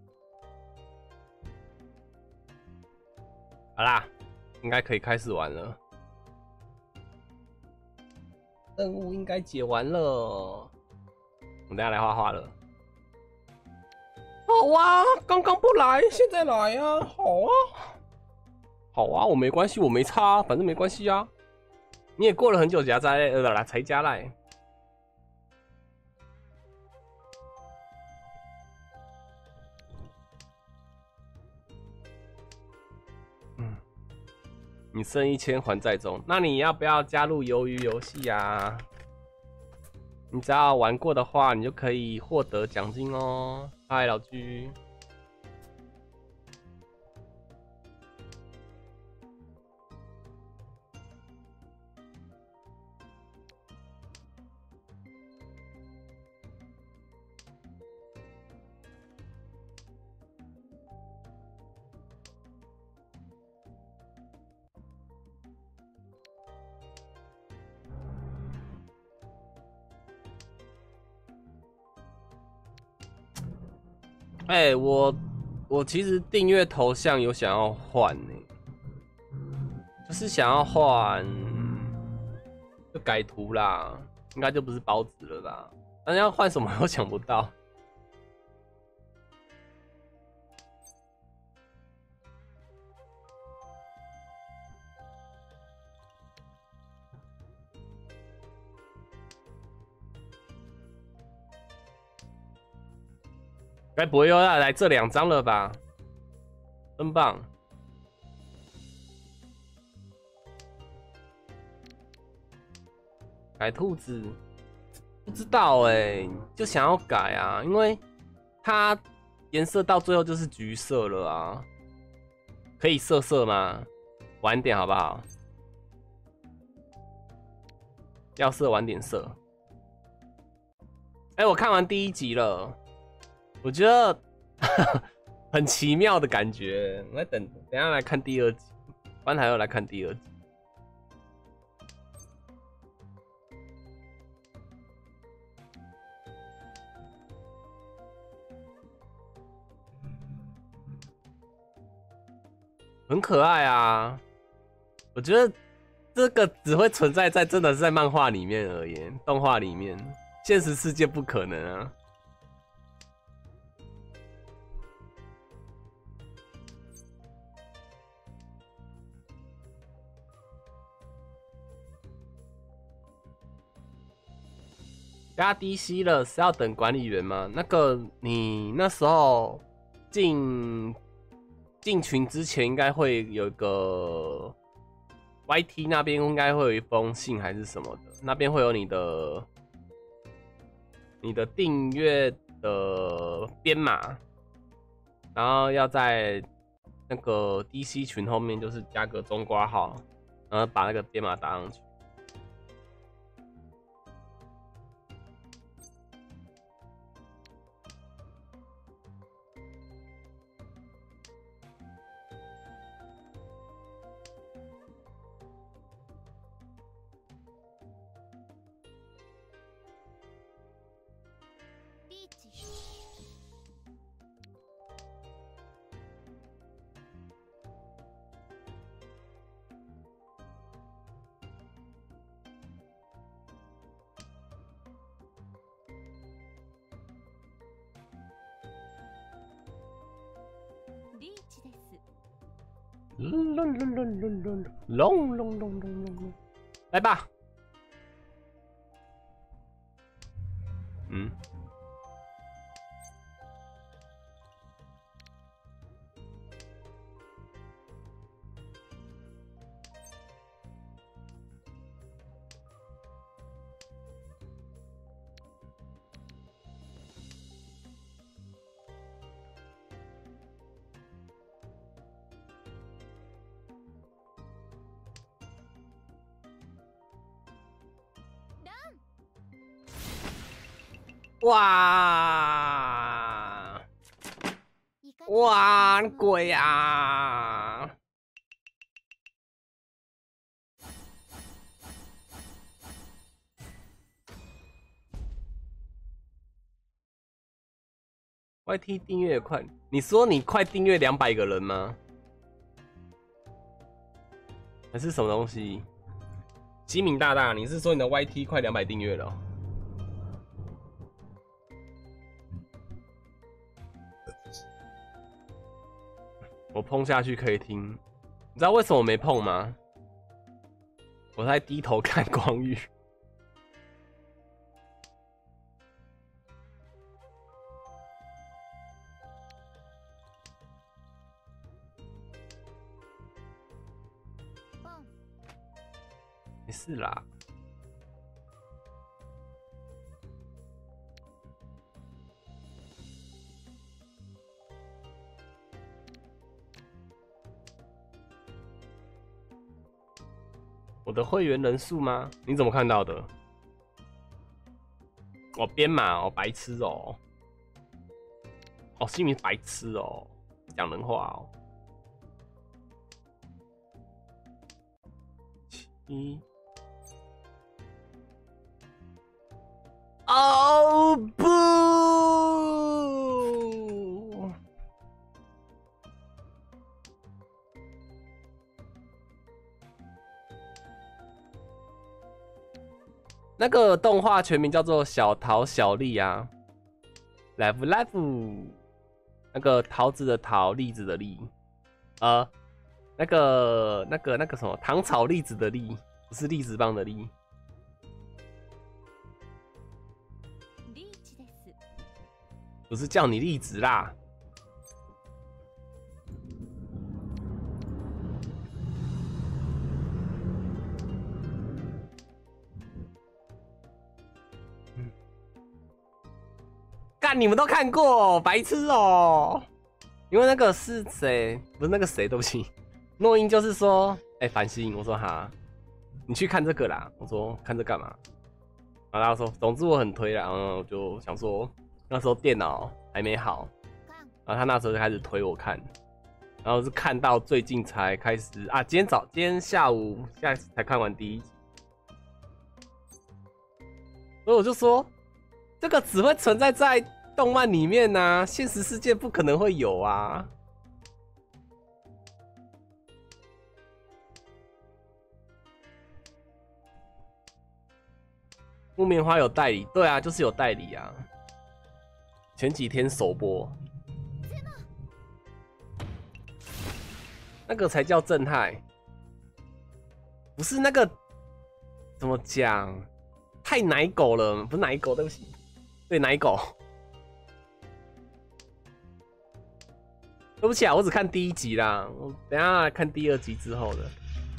好啦，应该可以开始玩了。任务应该解完了，我们等一下来画画了。好啊，刚刚不来，现在来啊！好啊，好啊，我没关系，我没差，反正没关系啊。你也过了很久才加赖。你剩1000还债中，那你要不要加入鱿鱼游戏啊？你只要玩过的话，你就可以获得奖金哦。嗨，老居。哎，我其实订阅头像有想要换呢，就是想要换，就改图啦。 应该就不是包子了啦。但是要换什么都想不到。该不会又要来这2张了吧？真棒！改兔子，不知道哎、就想要改啊，因为它颜色到最后就是橘色了啊。可以色吗？晚点好不好？要色晚点色。哎、我看完第1集了。我觉得很奇妙的感觉，我在等一下来看第2集，关台又来看第2集。很可爱啊，我觉得这个只会存在在真的是在漫画里面而言，动画里面，现实世界不可能啊。加 DC 了是要等管理员吗？那个你那时候进群之前，应该会有一个 YT 那边应该会有一封信还是什么的，那边会有你的订阅的编码，然后要在那个 DC 群后面就是加个中括号，然后把那个编码打上去。来吧，哇哇鬼啊！YT 订阅快，你说你快订阅200个人吗？还是什么东西？吉敏大大，你是说你的 YT 快200订阅了哦？我碰下去可以听，你知道为什么我没碰吗？我在低头看光遇。没事啦。我的会员人数吗？你怎么看到的？我编码哦，白痴哦。哦，姓名白痴哦，讲人话哦。7哦不！ 那个动画全名叫做小桃小栗啊 ，Life Life， 那个桃子的桃，栗子的栗，那个什么糖炒栗子的栗，不是栗子棒的栗。不是叫你栗子啦。干，你们都看过，白痴哦！因为那个是谁？不是那个谁，对不起。诺英就是说，繁星，我说哈，你去看这个啦。我说看这干嘛？然后他说，总之我很推啦。然后我就想说，那时候电脑还没好，然后他那时候就开始推我看，然后是看到最近才开始啊，今天下午才看完第一集，所以我就说，这个只会存在在动漫里面啊，现实世界不可能会有啊。木棉花有代理，对啊，就是有代理啊。前几天首播，那个才叫正太，不是那个怎么讲？太奶狗了，不是奶狗，对不起，对奶狗。对不起啊，我只看第一集啦，我等一下来看第二集之后的。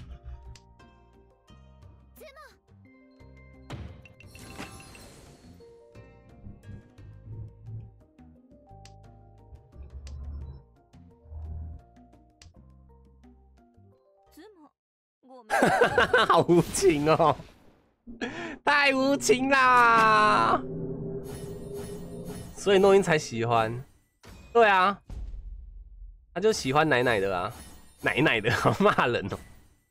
好无情哦，太无情啦！所以诺英才喜欢。对啊，他就喜欢奶奶的啊，奶奶的，好骂人哦。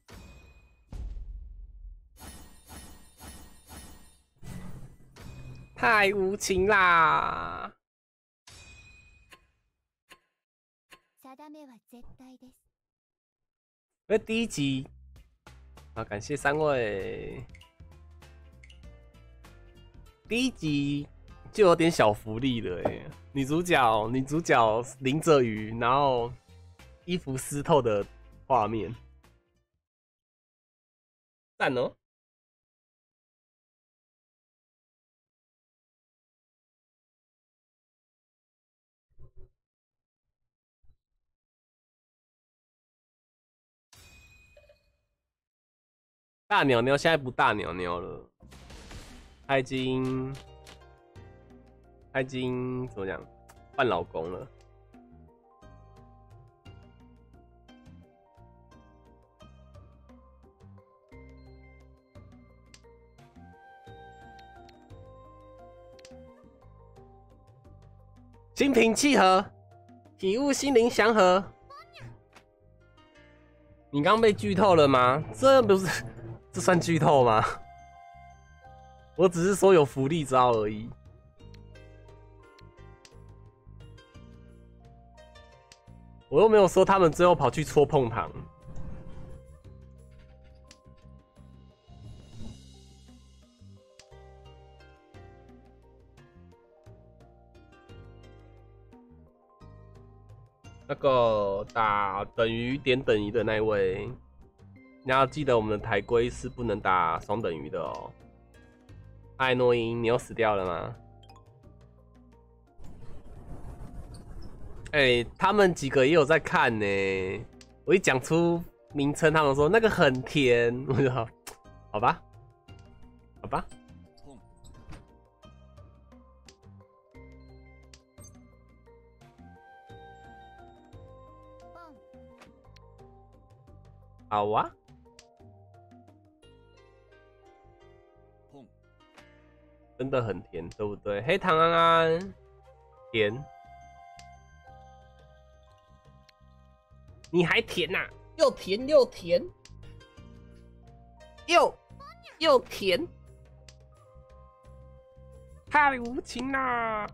太无情啦！因为第一集啊，感谢3位。第一集就有点小福利了哎，女主角淋着雨，然后衣服湿透的画面，赞哦！大鸟鸟现在不大鸟鸟了，他已经怎么讲，换老公了。心平气和，体悟心灵祥和。你刚被剧透了吗？这不是，这算剧透吗？我只是说有福利招而已。我又没有说他们最后跑去戳碰糖。那个打等于点等于的那一位，你要记得我们的台规是不能打双等于的哦。艾诺因，你又死掉了吗？他们几个也有在看呢。我一讲出名称，他们说那个很甜，我就好吧，好吧。好啊，真的很甜，对不对？黑糖安安，甜，你还甜呐、又甜又甜，又甜，太无情啦！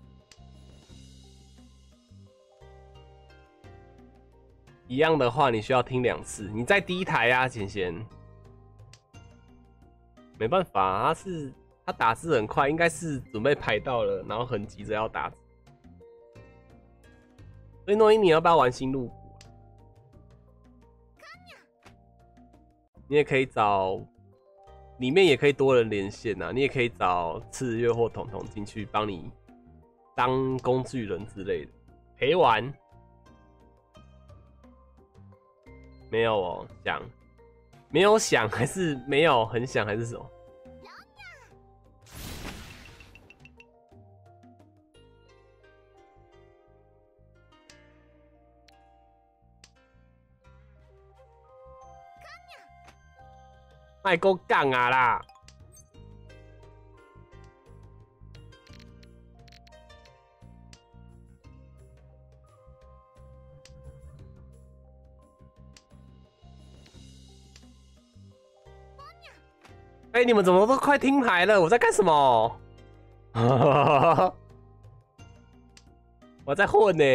一样的话，你需要听2次。你在第一台啊，浅浅。 没办法，他打字很快，应该是准备排到了，然后很急着要打字。所以诺伊，你要不要玩新入股？你也可以找，里面也可以多人连线啊，你也可以找次月或彤彤进去帮你当工具人之类的陪玩。没有哦，想没有想还是没有很想还是什么？卖够杠啊啦！哎、你们怎么都快听牌了？我在干什么？我在混呢、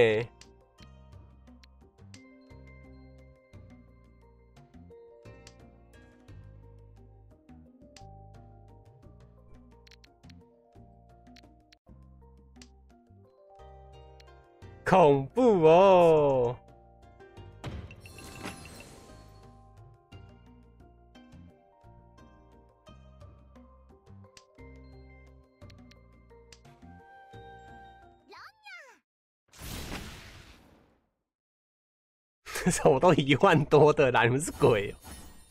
恐怖哦！我都1万多的啦，你们是鬼哦、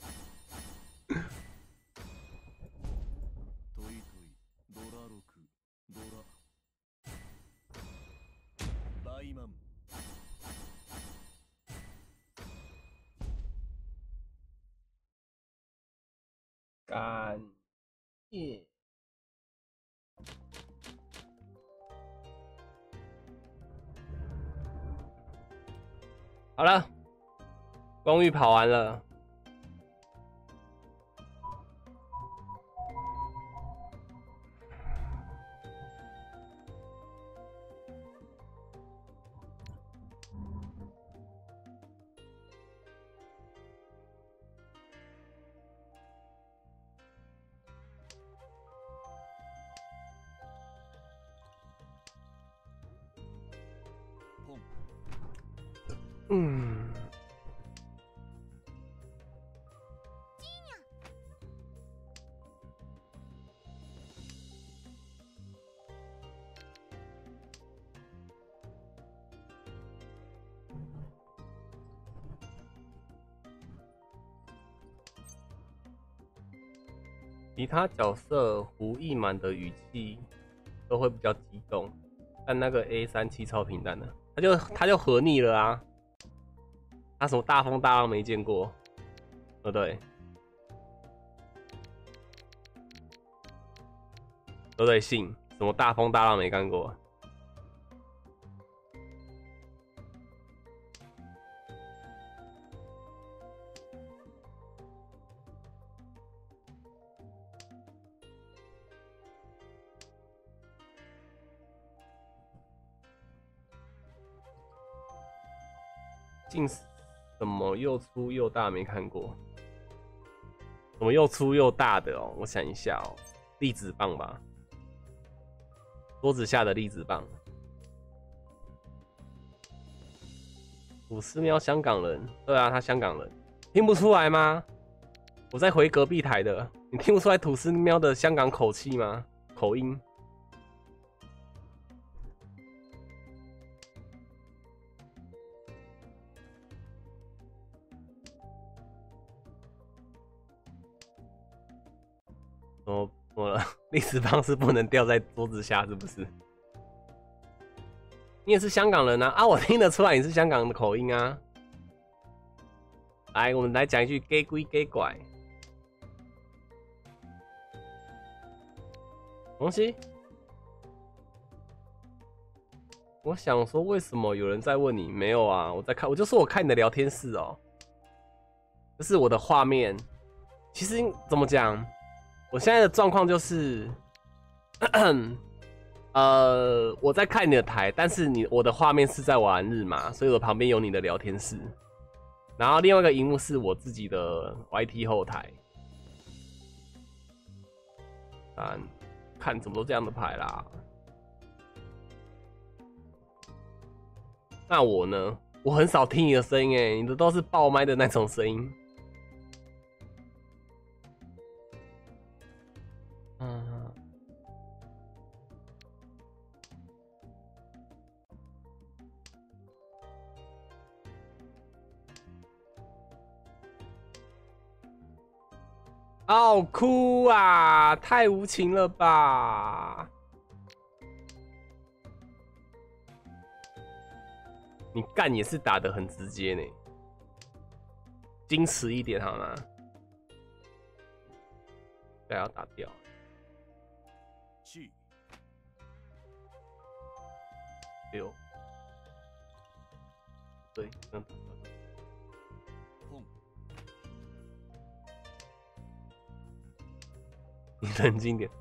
感谢。好了，公寓跑完了。嗯，其他角色胡一满的语气都会比较激动，但那个 A37超平淡的，他就和腻了啊。他什么大风大浪没见过，对不对？对不对？信什么大风大浪没干过？信什么又粗又大没看过？什么又粗又大的哦？我想一下哦，粒子棒吧，桌子下的粒子棒。吐司喵香港人，对啊，他香港人，听不出来吗？我在回隔壁台的，你听不出来吐司喵的香港口气吗？口音。怎么了？历史棒是不能掉在桌子下，是不是？你也是香港人啊！啊，我听得出来你是香港的口音啊！来，我们来讲一句 “gay 归 gay 拐”。东西？我想说，为什么有人在问你？没有啊，我在看，我就说我看你的聊天室哦，这是我的画面。其实怎么讲？我现在的状况就是，我在看你的台，但是我的画面是在玩日嘛，所以我旁边有你的聊天室，然后另外一个荧幕是我自己的 YT 后台。 但看怎么都这样的牌啦。那我呢？我很少听你的声音你的都是爆麦的那种声音。好哭啊！太无情了吧！你干也是打得很直接呢，矜持一点好吗？对，要打掉。6，对，这样打掉。你冷静点。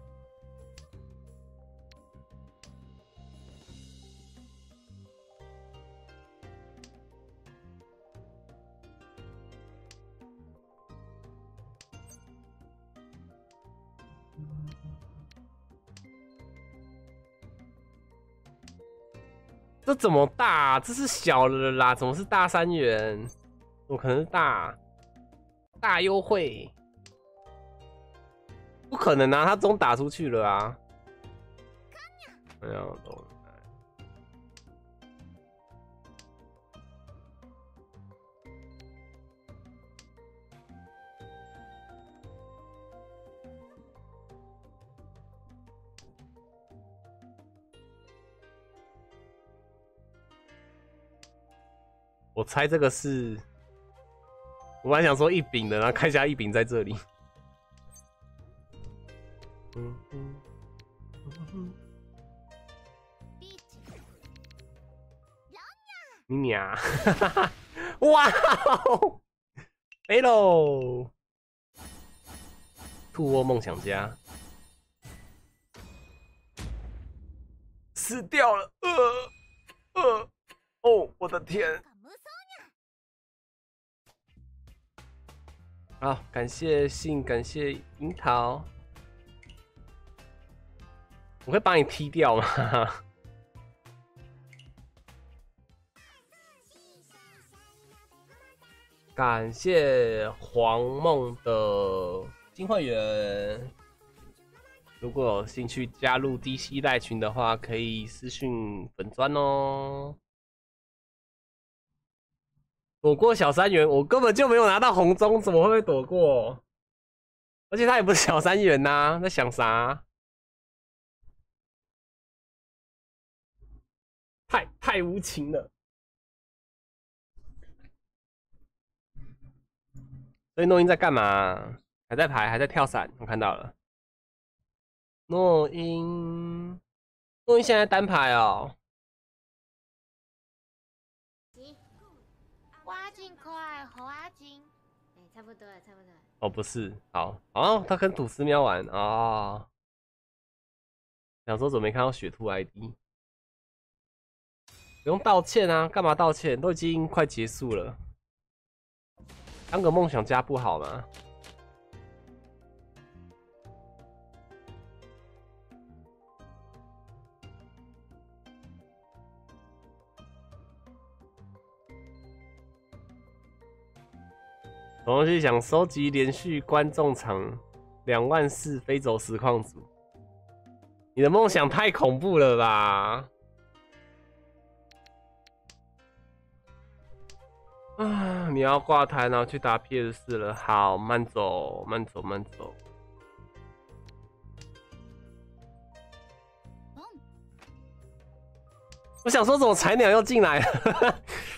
这怎么大？这是小了啦，怎么是大3元？我可能是大优惠。不可能啊，他中打出去了啊！哎呀，懂。我猜这个是，我本来想说一饼的，然后看一下一饼在这里。你娘！哇哦，飞喽！兔窝梦想家死掉了，哦，我的天！好，感谢信，感谢樱桃。我会把你踢掉吗？感谢黄梦的金会员。如果有兴趣加入 DC 赖群的话，可以私讯本专哦。躲过小3元，我根本就没有拿到红中，怎么会躲过？而且他也不是小3元呐，在想啥？太无情了。所以诺英在干嘛？还在排，还在跳伞，我看到了。诺英现在单排哦。 挖进快，挖进。哎，差不多了，差不多了。 哦，不是，好哦，他跟吐司喵玩哦。想说怎么没看到雪兔 ID？ 不用道歉啊，干嘛道歉？都已经快结束了。当个梦想家不好吗？我是想收集连续观众场24000飞走实况组。你的梦想太恐怖了吧！啊，你要挂台，然后去打 PS4了。好，慢走，慢走，慢走。我想说，怎么菜鸟又进来了？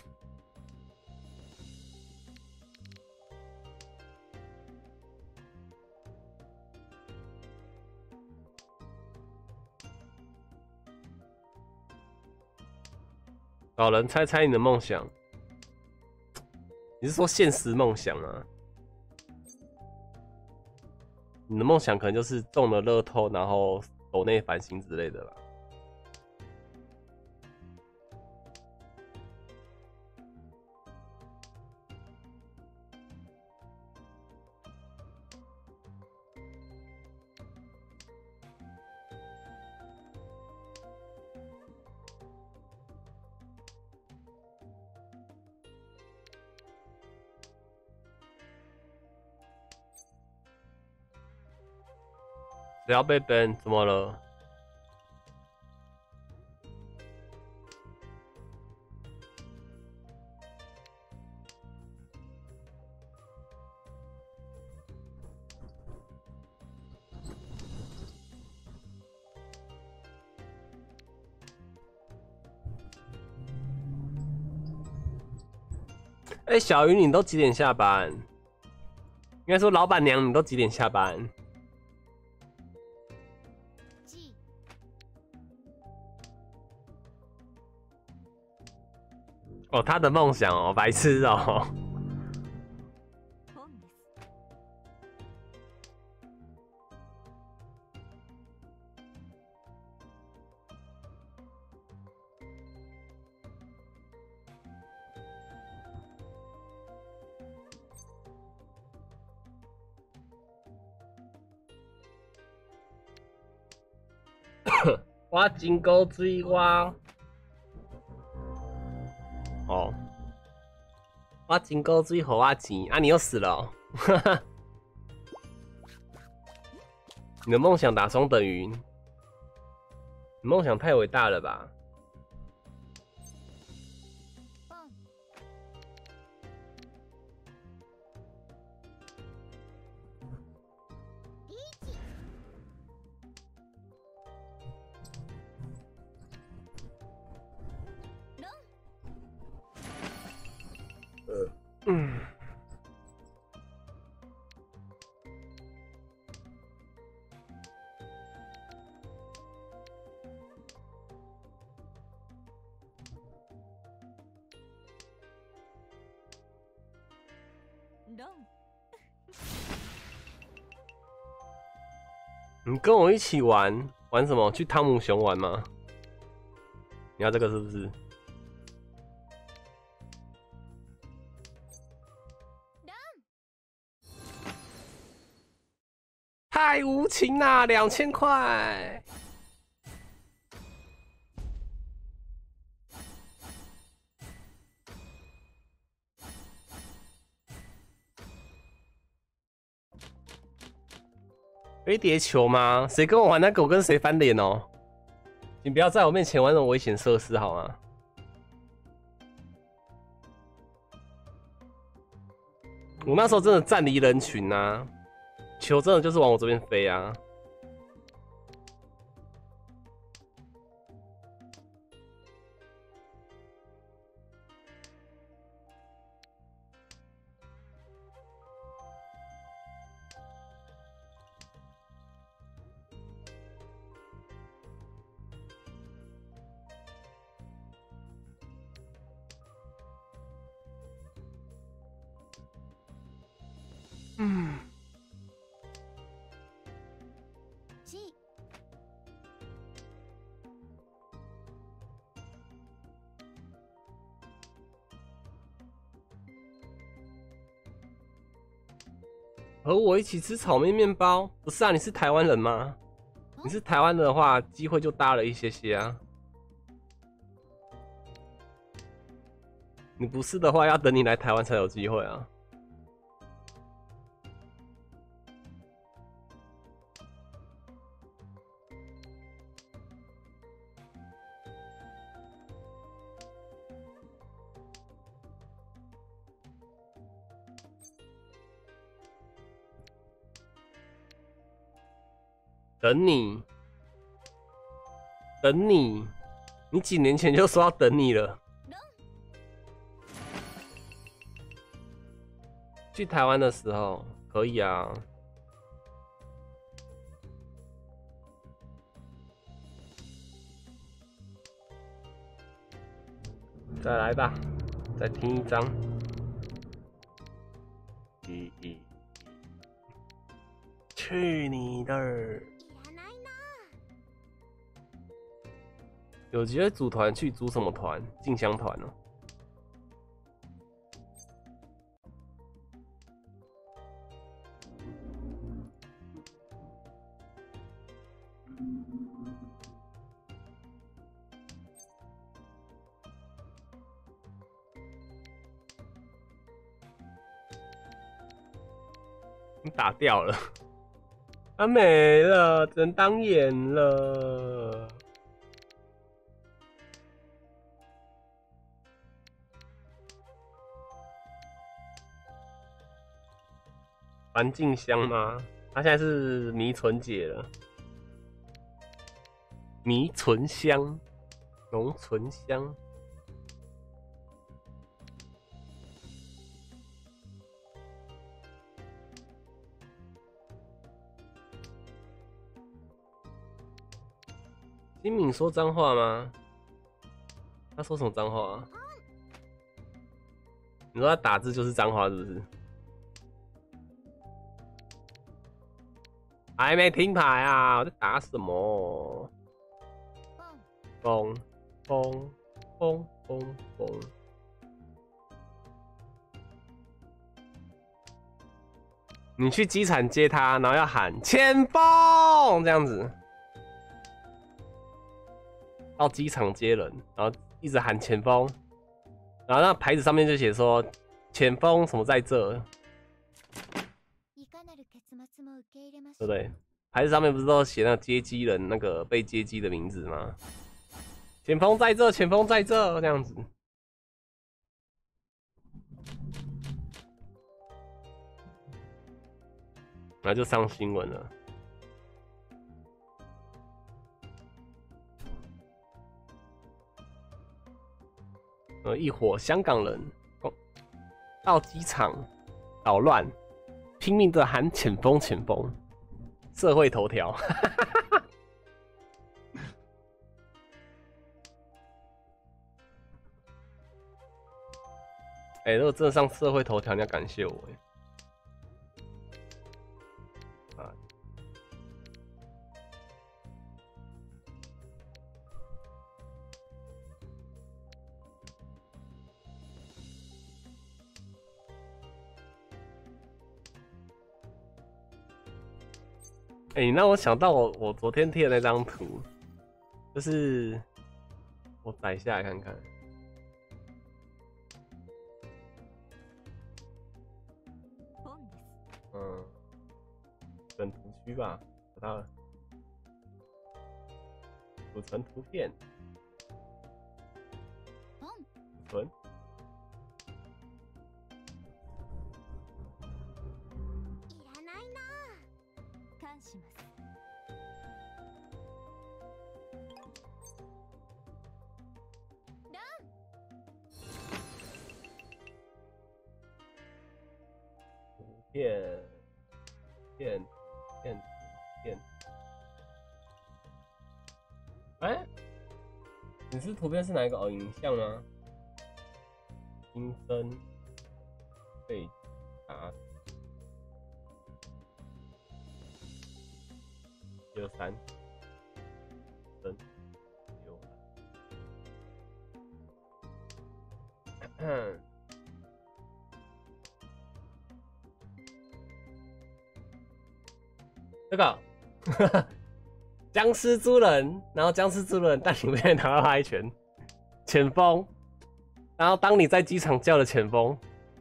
老人猜猜你的梦想，你是说现实梦想吗？你的梦想可能就是中了乐透，然后抖内繁星之类的吧。 只要被 ban 怎么了？哎、小鱼，你都几点下班？应该说，老板娘，你都几点下班？哦，他的梦想哦，白痴哦。我真高水我，哦，我真高水，给我钱啊！你又死了、哦，你的梦想打双等于，你梦想太伟大了吧？嗯。你跟我一起玩玩什么？去汤姆熊玩吗？你要这个是不是？太无情啦！2000块。飞碟球吗？谁跟我玩那个，我跟谁翻脸哦！你不要在我面前玩那种危险设施好吗？我那时候真的站离人群啊，球真的就是往我这边飞啊。嗯。和我一起吃炒面面包？不是啊，你是台湾人吗？你是台湾的话，机会就大了一些些啊。你不是的话，要等你来台湾才有机会啊。等你，等你，你几年前就说要等你了。去台湾的时候可以啊。再来吧，再听一张。去你的！有机会组团去组什么团？进香团哦。你打掉了。 他没了，只能当演了。环境香吗？他现在是迷纯姐了。迷醇香，浓醇香。金敏说脏话吗？他说什么脏话啊？你说他打字就是脏话是不是？还没听牌啊！我在打什么？风风风风风！你去机场接他，然后要喊前锋这样子。到机场接人，然后一直喊前锋，然后那牌子上面就写说前锋什么在这，对不对？牌子上面不是都写那个接机人那个被接机的名字吗？前锋在这，前锋在这，这样子。然后就上新闻了。一伙香港人到机场捣乱，拼命的喊前锋前锋，社会头条。哎、如果真的上社会头条，你要感谢我哎。哎、你让我想到我昨天贴的那张图，就是我载下来看看。整图区吧，找到了，储存图片，储存。片，哎，你是图片是哪一个？哦，影像吗？音声背打123声123。这个僵尸猪人，然后僵尸猪人带你被人打到他一拳，前锋，然后当你在机场叫了前锋，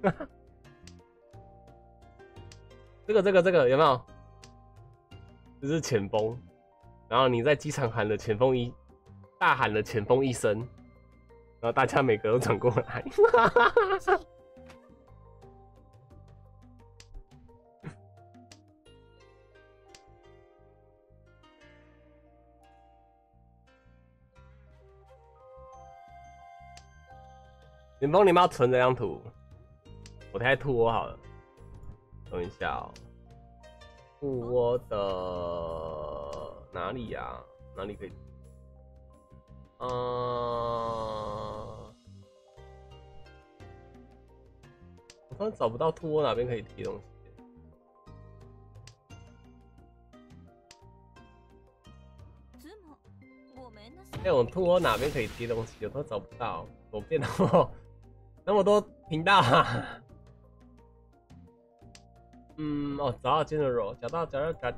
这个有没有？这是前锋，然后你在机场喊了前锋大喊了前锋一声，然后大家每个都转过来。前锋，你们要存这张图，我太兔窝好了。等一下哦，兔窝的哪里呀、啊？哪里可以？我突然找不到兔窝哪边可以贴东西。哎、我兔窝哪边可以贴东西？我都找不到，我变那么多频道啊。哦，找到 General， 找到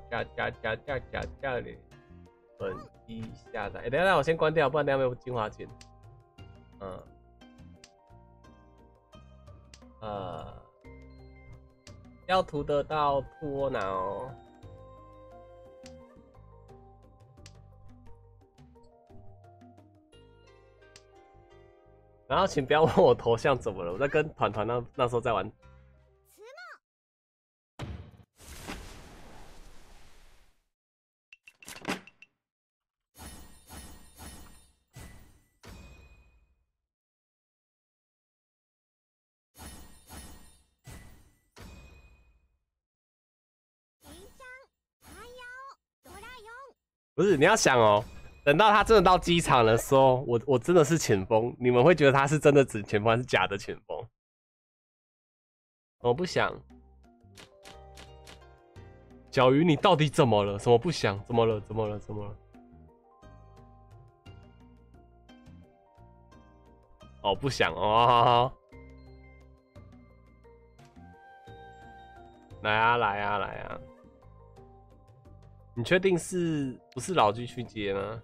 里，本机下载。等一下，我先关掉，不然等一下没有精华键。要涂得到兔窝脑哦。 然后请不要问我头像怎么了，我在跟团团那时候在玩。不是，你要想哦，等到他真的到机场的时候，我真的是前锋，你们会觉得他是真的指前锋还是假的前锋？我不想。小鱼，你到底怎么了？什么不想？怎么了？怎么了？怎么了？哦，不想哦，好好。来啊，来啊，来啊！你确定不是老居去接吗？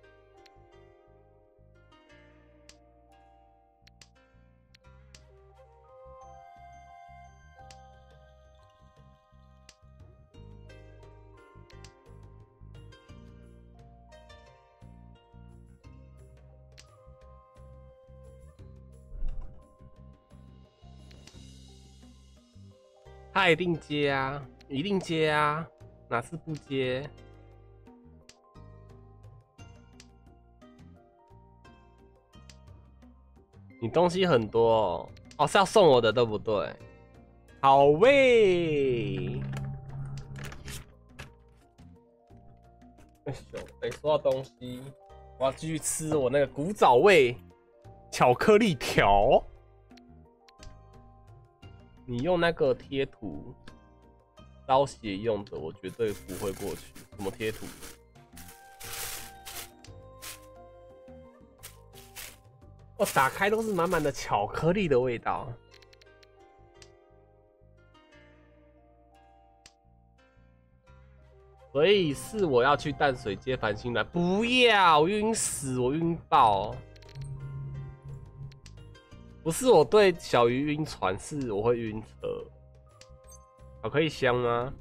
他一定接啊，一定接啊，哪次不接？你东西很多哦，哦是要送我的对不对？好喂！哎，说到东西，我要继续吃我那个古早味巧克力条。你用那个贴图招血用的，我绝对不会过去。什么贴图？我打开都是满满的巧克力的味道。所以是我要去淡水接繁星来，不要晕死我晕爆！不是我对小鱼晕船，是我会晕车。巧克力香吗？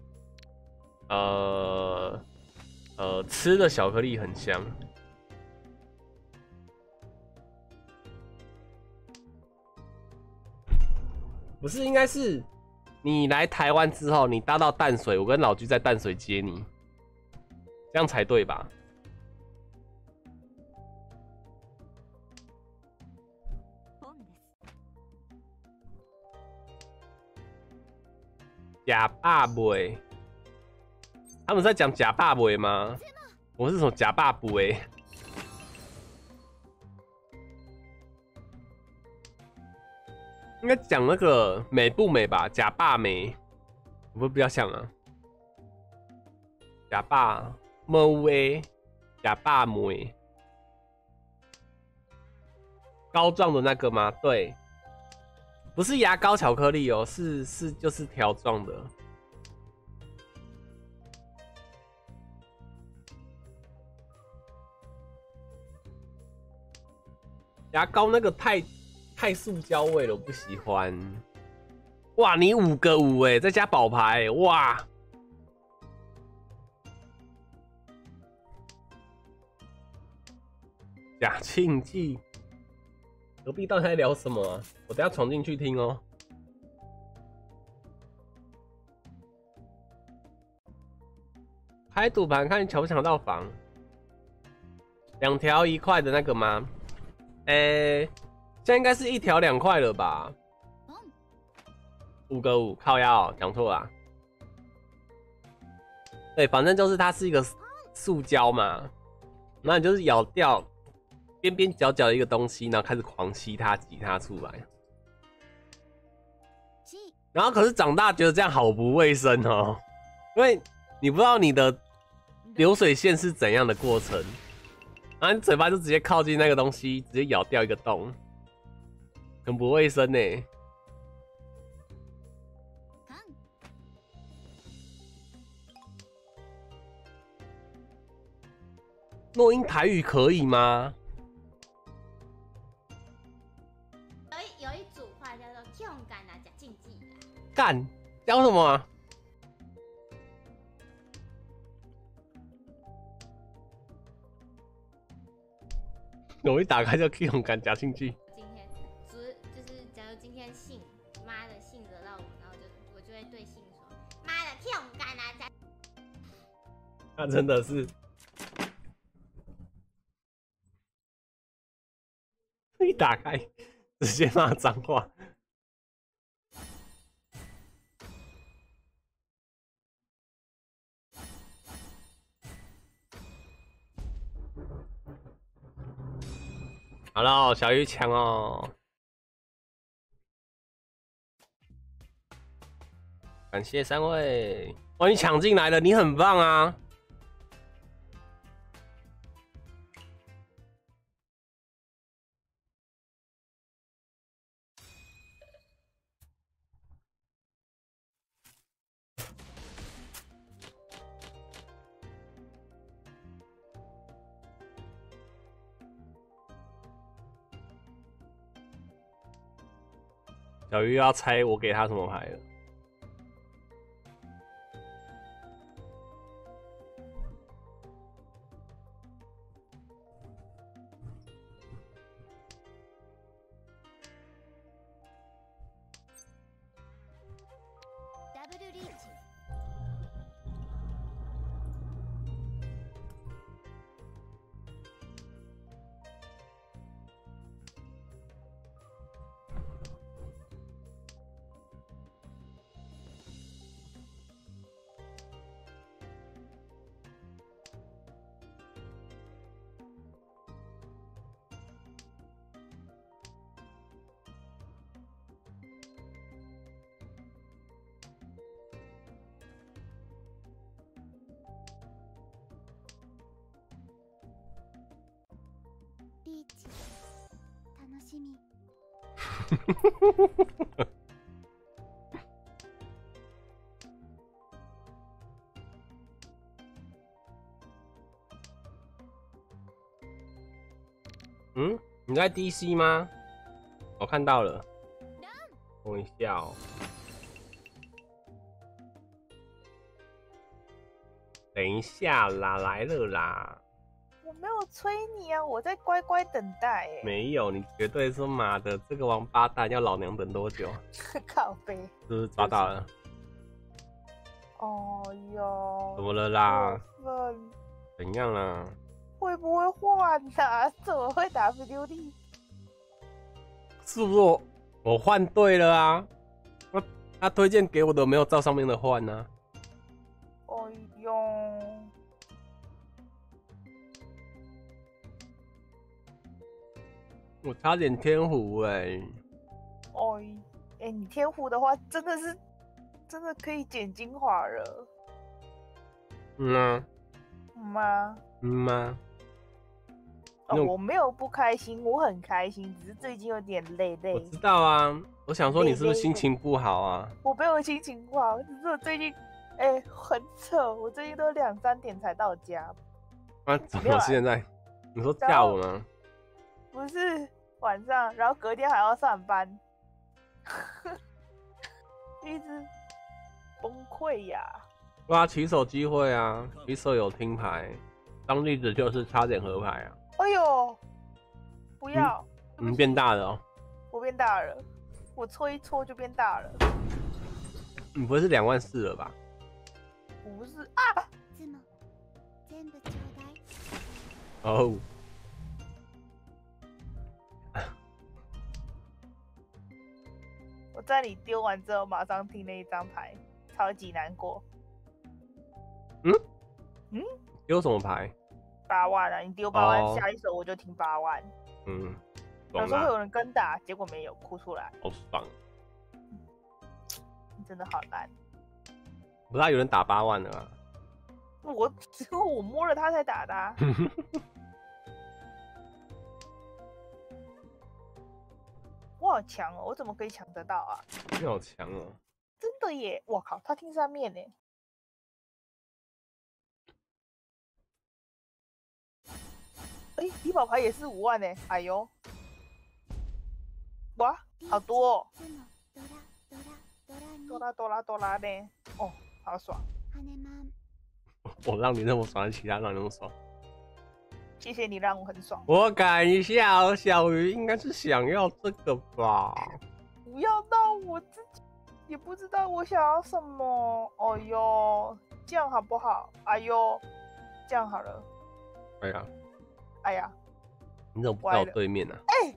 吃的巧克力很香。不是，应该是你来台湾之后，你搭到淡水，我跟老居在淡水接你，这样才对吧？假爸尾，他们在讲假爸尾吗？我是什么假爸尾？应该讲那个美不美吧？假爸美，不比较像啊？假爸么威，假爸美，膏状的那个吗？对。不是牙膏巧克力哦，是就是条状的。牙膏那个太塑胶味了，我不喜欢。哇，你5个5哎，再加宝牌欸，哇！假庆记。隔壁到底在聊什么啊？我等一下闯进去听哦。开赌盘看抢不抢到房，2条1块的那个吗？现在应该是1条2块了吧？5个5，靠腰，讲错了。对，反正就是它是一个塑胶嘛，那你就是咬掉边边角角的一个东西，然后开始狂吸它、挤它出来。然后可是长大觉得这样好不卫生哦，因为你不知道你的流水线是怎样的过程，然后你嘴巴就直接靠近那个东西，直接咬掉一个洞，很不卫生呢。诺音台语可以吗？ 有一组话叫做“勇敢啊，假竞技”。 干，教什么啊？我一打开就勇敢假竞技。 今天今天信妈的信惹到我，然后我就会对信说，妈的跳干啊！ 他真的是，一打开直接骂脏话。好了，小鱼抢哦！感谢3位，哇，你抢进来了，你很棒啊！小鱼要猜我给他什么牌了。 リーチ楽しみ。 嗯，你在 DC 吗？我看到了，等一下哦。等一下啦，来了啦！ 我没有催你啊，我在乖乖等待哎。 没有，你绝对说妈的，这个王八蛋要老娘等多久？ 靠背。 是不是抓到了？ 哦哟。 怎么了啦？ 过分。 怎样啦？ 会不会换啊？怎么会打 WD？ 是不是我换对了啊？他推荐给我的没有照上面的换呢、啊。 哎呦， 我差点天胡哎、 哎，你天胡的话真的可以剪精华了。 嗯啊。 吗？ 吗？ 我没有不开心，我很开心，只是最近有点累。 我知道啊，我想说你是不是心情不好啊？ 我没有心情不好，只是我最近很扯，我最近都2、3点才到家。 啊？怎么现在？你说下午吗？ 不是晚上，然后隔天还要上班，一直崩溃呀。 对啊，起手机会啊，起手有听牌，当例子就是差点合牌啊。 哎呦，不要！ 你变大了哦。 我变大了，我搓一搓就变大了。 你不会是24000了吧？ 不是啊。 哦。 我在你丢完之后马上听那一张牌，超级难过。 丢什么牌 ？8万啊！你丢8万，下一手我就听8万。有时候会有人跟打，结果没有，哭出来。 好爽！ 你真的好烂。 不知道有人打8万的吗？ 只有我摸了他才打的、啊。我好强哦！我怎么可以抢得到啊？ 你好强哦！ 真的耶！我靠，他听上面呢。低保牌也是5万呢！哎呦，哇，好多哦！哆啦呢？哦，好爽！ 我让你那么爽，其他让你那么爽。 谢谢你让我很爽。 我看一下哦，小鱼应该是想要这个吧？ 不要闹，我自己也不知道我想要什么。哎呦，这样好不好？哎呦，这样好了。 哎呀， 哎呀， 你怎么不在我对面呢？ 哎，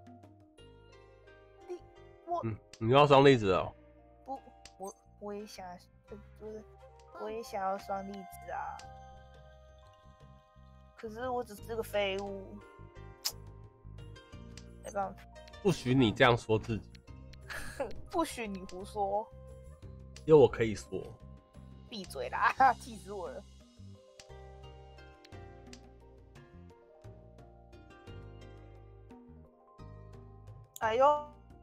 你要双粒子哦？ 不，我也想，就是我也想要双粒子啊。可是我只是个废物，没办法。 不许你这样说自己， 不许你胡说， 因为我可以说。 闭嘴啦！气死我了。哎呦，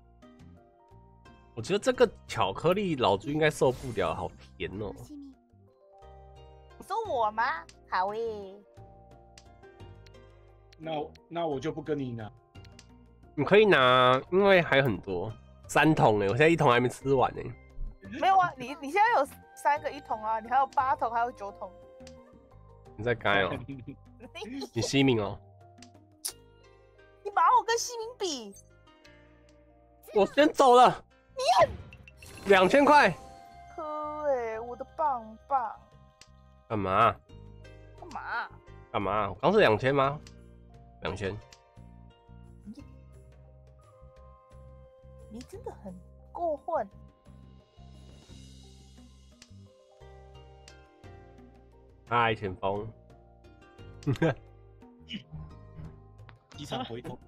我觉得这个巧克力老朱应该受不了，好甜哦。 你说我吗？好耶。 那我就不跟你拿。 你可以拿，因为还有很多3桶哎，我现在1桶还没吃完呢。 没有啊，你现在有3个1桶啊，你还有8桶，还有9桶。 你在干哦？你西敏哦？ 你把我跟西敏比？ 我先走了。你2000块？ 呵哎，我的棒棒。 干嘛？ 干嘛？ 干嘛？我刚是2000吗？2000。 你真的很过分。 嗨，前锋。 机场回头。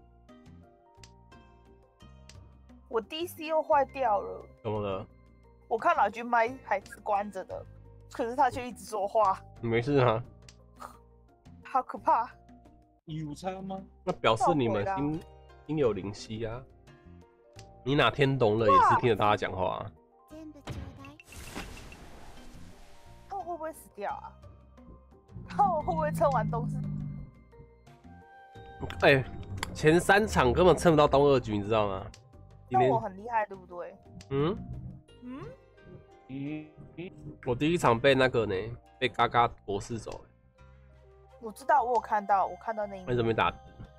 我 DC 又坏掉了。 怎么了？ 我看老君麦还是关着的，可是他却一直说话。 你没事吗？ 好可怕。 有差吗？ 那表示你们心有灵犀啊。你哪天懂了也是听着大家讲话啊。 他们会不会死掉啊？他们会不会撑完东西？ 哎，前3场根本撑不到东2局，你知道吗？ 那我很厉害，对不对？ 我第1场被那个呢，被嘎嘎博士走。 我知道，我有看到，我看到那一幕。 为什么没打？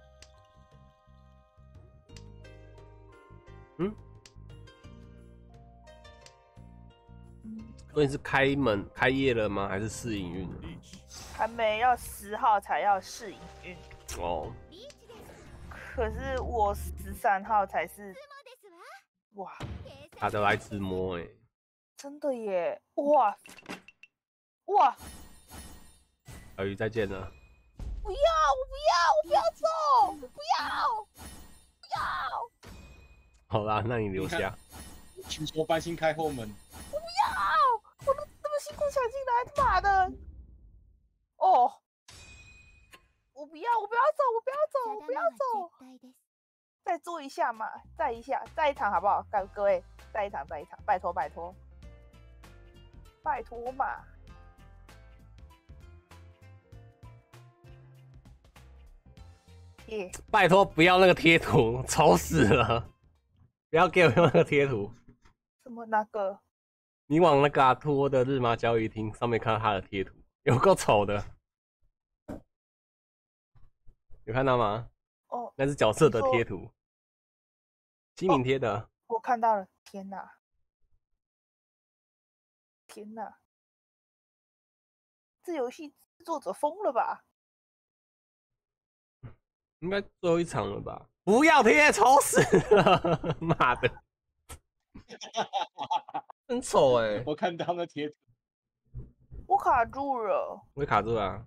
所以是开业了吗？还是试营运？ 还没，要10号才要试营运。 哦。 可是我13号才是。哇！ 大家来自摸哎。 真的耶！哇！哇！ 小鱼再见了。 不要！我不要走！我不要！不要！ 好啦，那你留下。 请求繁星开后门。 我不要！我都这么辛苦抢进来，他妈的！哦！我不要！我不要走！我不要走！我不要走！再做一下嘛，再一场好不好？各位，再一场，拜托拜托，拜托嘛！耶！ 拜托不要那个贴图，丑死了！不要给我用那个贴图。 什么那个？ 你往那个托的日麻交易厅上面看到他的贴图，有够丑的。有看到吗？ 哦， 那是角色的贴图。西敏贴的， 我看到了！天哪！天哪！这游戏制作者疯了吧？ 应该最后1场了吧？不要贴，丑死了！妈的，很丑哎！ 我看到那贴图， 我卡住了。 我也卡住了啊。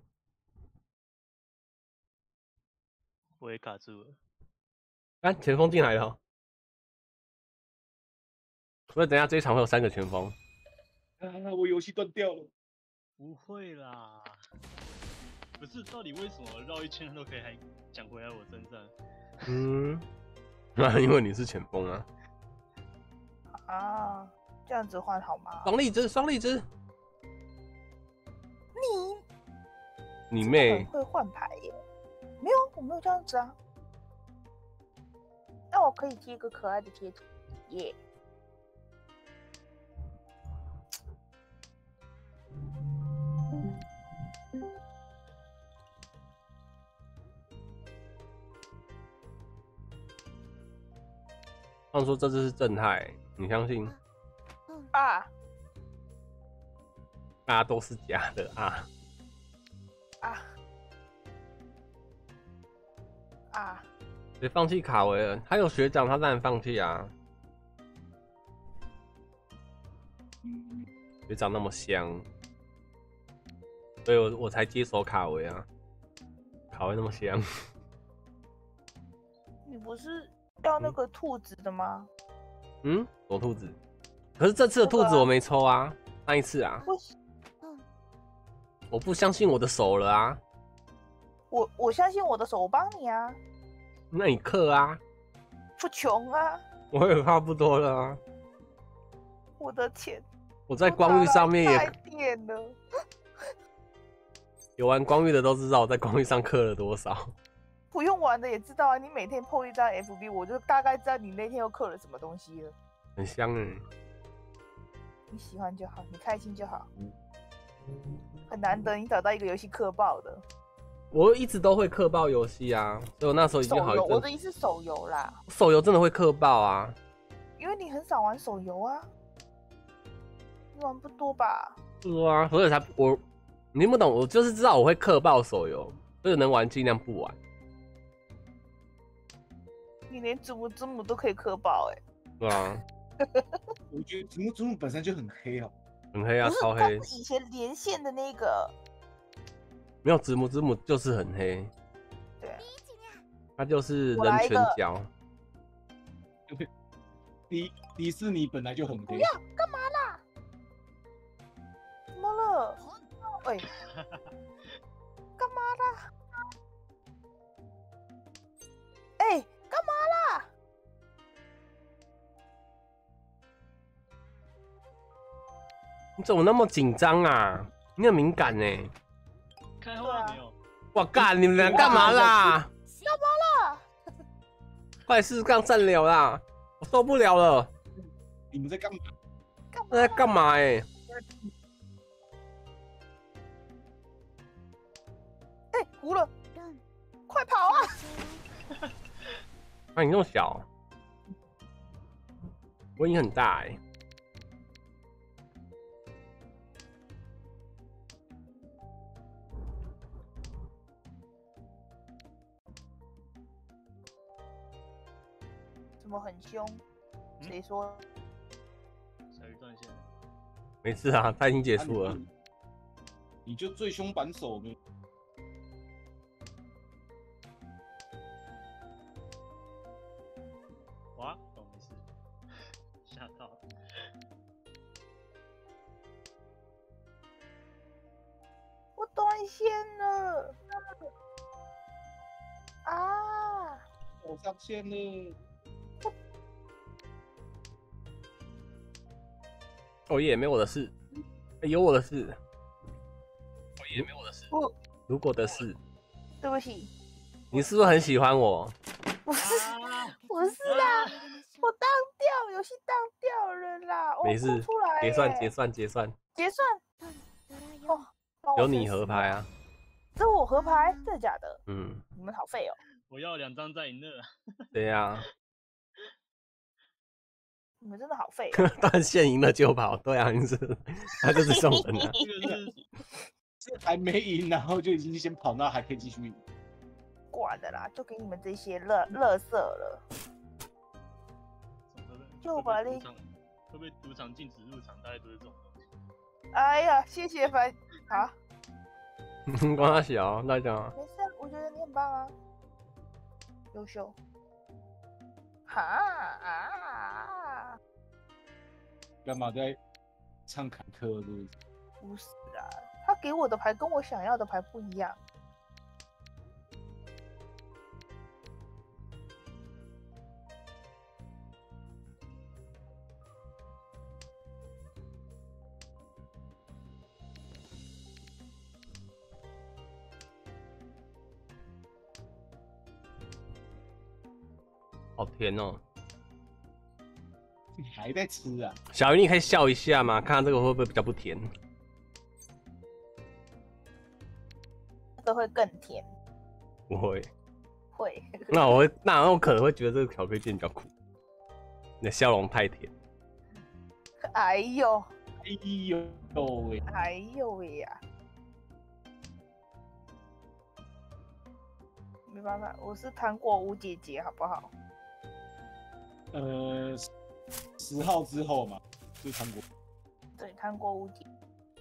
我也卡住了。 看前锋进来了。所以等一下这一场会有3个前锋。 我游戏断掉了。 不会啦，不是，到底为什么绕一圈都可以还讲回来我身上？ 那因为你是前锋啊。 啊，这样子换好吗？ 双荔枝。 你妹很会换牌耶！没有，我没有这样子啊。那我可以贴一个可爱的贴图，耶！ 他们说这只是正太，你相信？ 啊大家都是假的啊！ 啊啊！ 别放弃卡维了，他有学长，他当然放弃啊。学长那么香，所以我才接手卡维啊。卡维那么香， 你不是要那个兔子的吗？ 嗯，躲兔子。可是这次的兔子我没抽啊，上一次啊。我不相信我的手了啊。 我相信我的手，我帮你啊。 那你氪啊。 不穷啊。 我也差不多了啊。 我的钱。 我在光遇上面也点了。 有玩光遇的都知道我在光遇上氪了多少。 不用玩的也知道啊，你每天 po 一张 FB， 我就大概知道你那天又氪了什么东西了。 很香哎。 你喜欢就好，你开心就好。很难得你找到一个游戏氪爆的。 我一直都会氪爆游戏啊，所以我那时候已经好一阵。 我的意思是手游啦。 手游真的会氪爆啊。 因为你很少玩手游啊。你玩不多吧？ 不多啊，所以才我。你听不懂，我就是知道我会氪爆手游，所以能玩尽量不玩。 你连祖母都可以氪爆哎。 对啊。 我觉得祖母本身就很黑哦。 很黑啊，超黑。 以前连线的那个。 没有子母就是很黑。 对啊。 他就是人权角。 迪士尼本来就很黑。 不要干嘛啦？怎么了？喂，干嘛啦？哎，干嘛啦？ 你怎么那么紧张啊？你很敏感呢。 开后了没有？ 我干，你们俩干嘛啦？ 干嘛啦？ 快试杠站了啦！我受不了了。 你们在干嘛？ 在干嘛哎？ 哎，糊了！快跑啊！ 啊，你那么小，我已经很大哎。 怎么很凶？谁说？ 小鱼断线。 没事啊，他已经结束了。 你就最凶扳手没？ 哇，哦，没事，吓到。 我断线了。啊！ 我上线了。 哦耶，没我的事。有我的事。哦耶，没我的事。如果的事。 对不起。 你是不是很喜欢我？ 不是，不是啦，我当掉，游戏当掉了啦。 没事，结算。结算。哦，有你合拍啊？ 这我合拍，真的假的？ 嗯。 你们好废哦。 我要2张在赢了。 对呀。 你们真的好废。 断线赢了就跑，对啊，他就是送人啊。 这还没赢，然后就已经先跑，那还可以继续赢。 管的啦，就给你们这些垃圾了。就把那会不会赌场禁止入场？大概都是这种东西。 哎呀，谢谢啊。 光他小，大家。 没事，我觉得你很棒啊，优秀。哈啊！ 干嘛在唱坎坷的路？ 不是啊，他给我的牌跟我想要的牌不一样。 好甜哦！ 你还在吃啊？ 小鱼，你可以笑一下吗？看看这个会不会比较不甜？ 这个会更甜。 不会。 会。 那我可能会觉得这个巧克力片比较苦。 的笑容太甜。 哎呦， 哎呦喂， 哎呦喂呀！没办法，我是糖果屋姐姐，好不好？ 10号之后嘛，就是糖果。 对，糖果屋姐。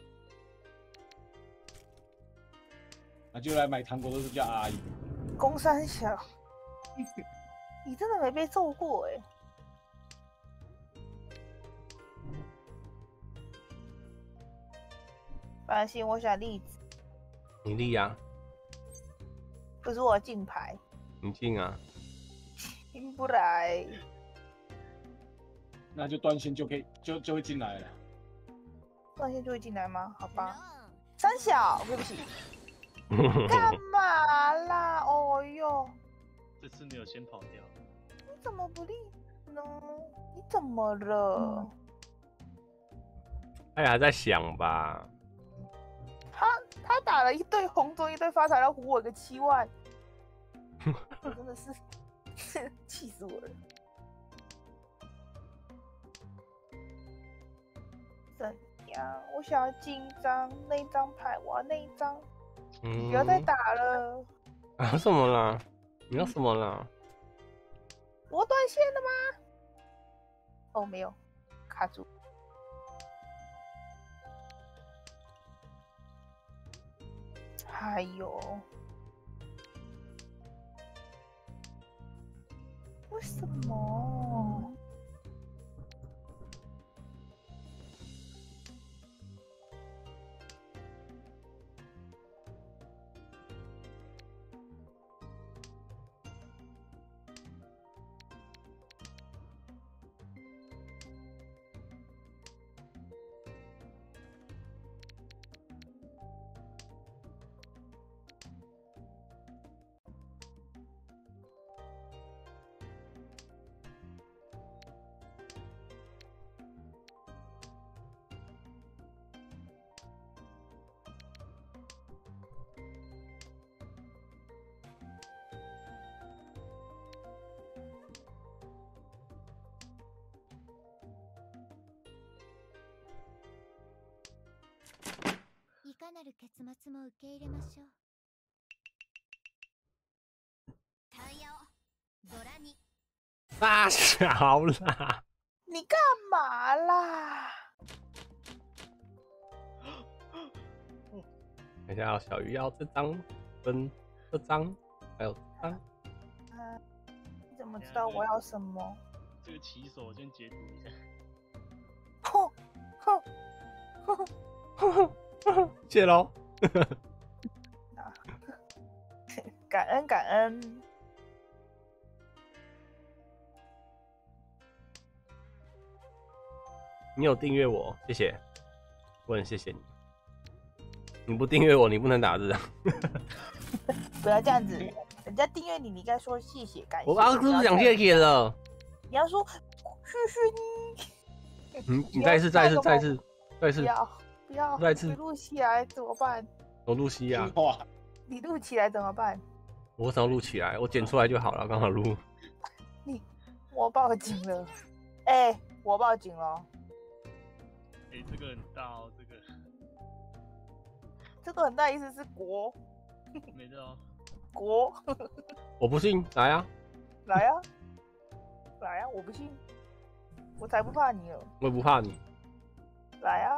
那就来买糖果都是叫阿姨。 公三小，你真的没被揍过哎、放心，我选栗子， 你立啊， 不是我进牌， 你进啊。 进不来。 那就断线就可以就会进来了。 断线就会进来吗？好吧。三小，对不起。干嘛啦？哦哟， 这次没有先跑掉。 你怎么不立呢？你怎么了？ 他还在想吧？ 他打了一堆红中一堆发财，要唬我个7万，我真的是气死我了。怎样？我想要进一张那一张牌，我要那一张，你不要再打了。 啊？什么啦？你要什么啦？ 我断线了吗？哦，没有，卡住。还有，为什么？ いかなる結末も受け入れましょう。タイヤをドラに。 大小啦！ 你干嘛啦？ 等一下，小鱼要这张跟这张，还有这张。 你怎么知道我要什么？ 这个骑手我先截图一下。 哼哼哼， 谢喽。 感恩感恩。 你有订阅我，谢谢，我很谢谢你。你不订阅我，你不能打字。 不要这样子，人家订阅你，你该说谢谢感谢。 我刚刚是不是讲谢谢了？ 你要说谢谢你。 你再一次，再一次，再一次，再一次。 不要， 再一次。 你录起来怎么办？ 我录西啊。 你录起来怎么办？ 我想要录起来，我剪出来就好了，刚好录。 我报警了。哎，我报警了。 哎，这个很大哦，这个。 这个很大意思是国。 没的哦。 国。 我不信，来啊！ 来啊！来啊！我不信，我才不怕你了。 我也不怕你。 来啊！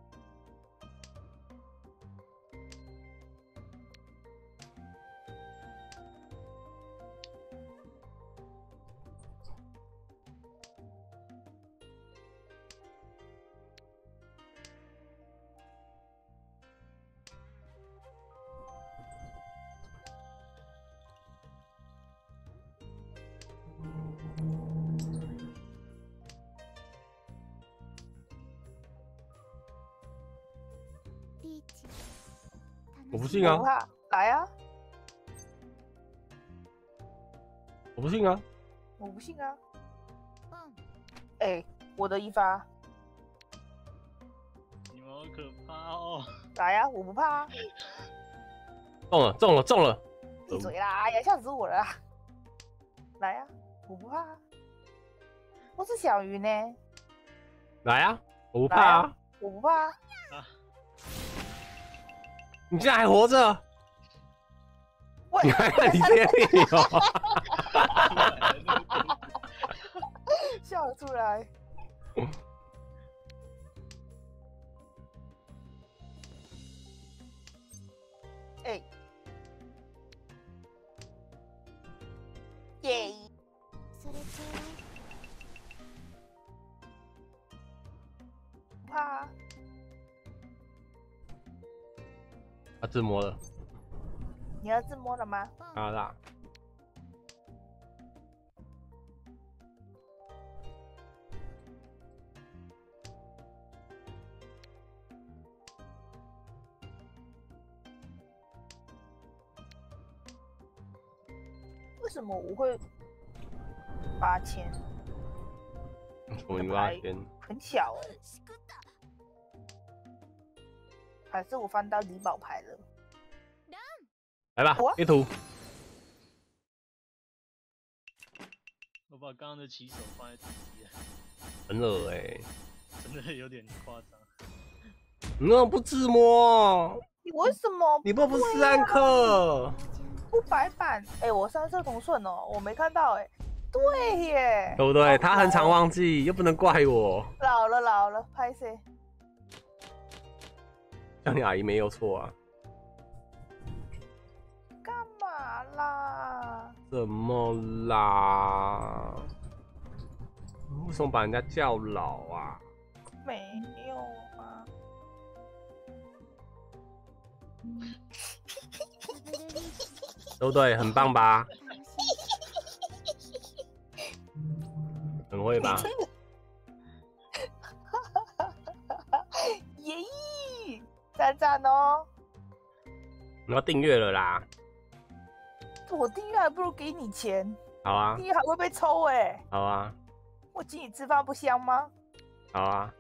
我不信啊！ 不怕，来啊！ 我不信啊！ 我不信啊！哎，我的一发， 你们好可怕哦！ 来啊！我不怕啊！ 中了，中了，中了！ 闭嘴啦！哎呀，吓死我了啦！来啊！我不怕啊！ 我是小鱼呢， 来啊，我不怕啊！ 我不怕。 你竟然还活着！ 喂， 你看你这里哦， 笑得出来。哎，耶！不怕啊。 他自摸了， 你要自摸了吗？ 好啦， 为什么我会8000？ 我们八天， 很小哎、还是我翻到李宝牌了？ 来吧我， 贴图。 我把刚刚的起手放在第一， 很恶哎， 真的有点夸张。 你怎么不自摸？ 你为什么你不斯安克？ 不白板？哎、我三色同顺哦，我没看到哎、对耶， 对不对？他很常忘记，又不能怪我。 老了，拍谁？ 像你阿姨没有错啊。 干嘛啦？ 怎么啦？为什么把人家叫老啊？ 没有啊。 对不对？很棒吧？很会吧？ 耶！赞哦！ 你要订阅了啦。 我订阅还不如给你钱， 好啊订，阅还会被抽哎、 好啊， 我请你吃饭不香吗？ 好啊。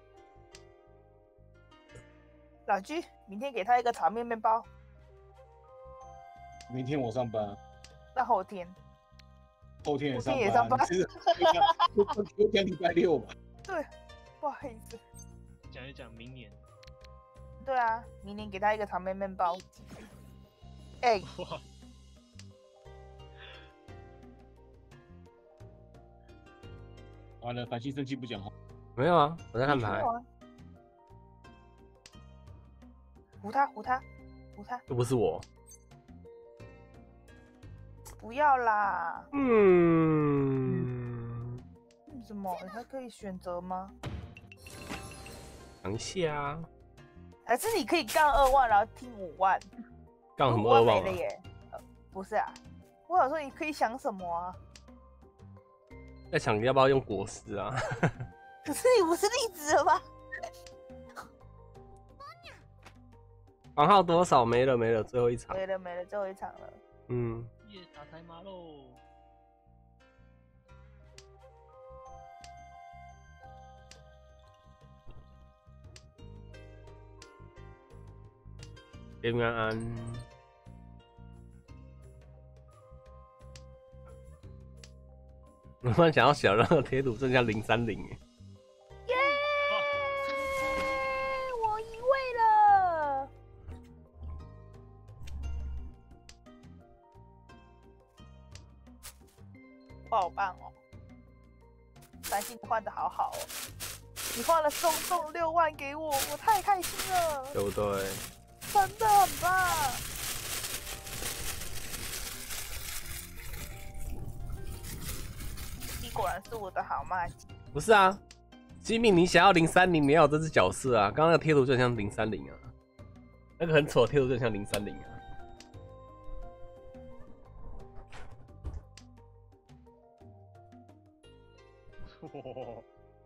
老居，明天给他一个炒面面包， 明天我上班， 那后天后天也上后天也上班班，其实我讲礼拜六吧。 对，不好意思。 讲一讲明年， 对啊，明年给他一个炒面面包。哎、 哇， 完了，反西生气不讲话。 没有啊，我在看牌没有，啊，胡他， 又不是我。 不要啦。什么？你还可以选择吗？ 尝一下啊， 还是你可以杠2万，然后听5万？ 杠什么 5万 2万啊？ 没了耶。不是啊，我想说你可以想什么啊？ 在想要不要用果实啊？ 可是你不是栗子了吗？ 房号多少？没了，最后一场。 没了，最后一场了。 嗯， 耶，打台马喽！ 平安安。我突然想要小让的贴图剩下030哎。 耶！我一位了。我好棒哦！繁星，你换的好好哦，你换了送6万给我，我太开心了， 对不对？ 真的很棒。你果然是我的好妈鸡。 不是啊，西敏，你想要030，你要有这只角色啊。刚刚那个贴图就很像030啊，那个很丑的贴图就很像030啊。 哇，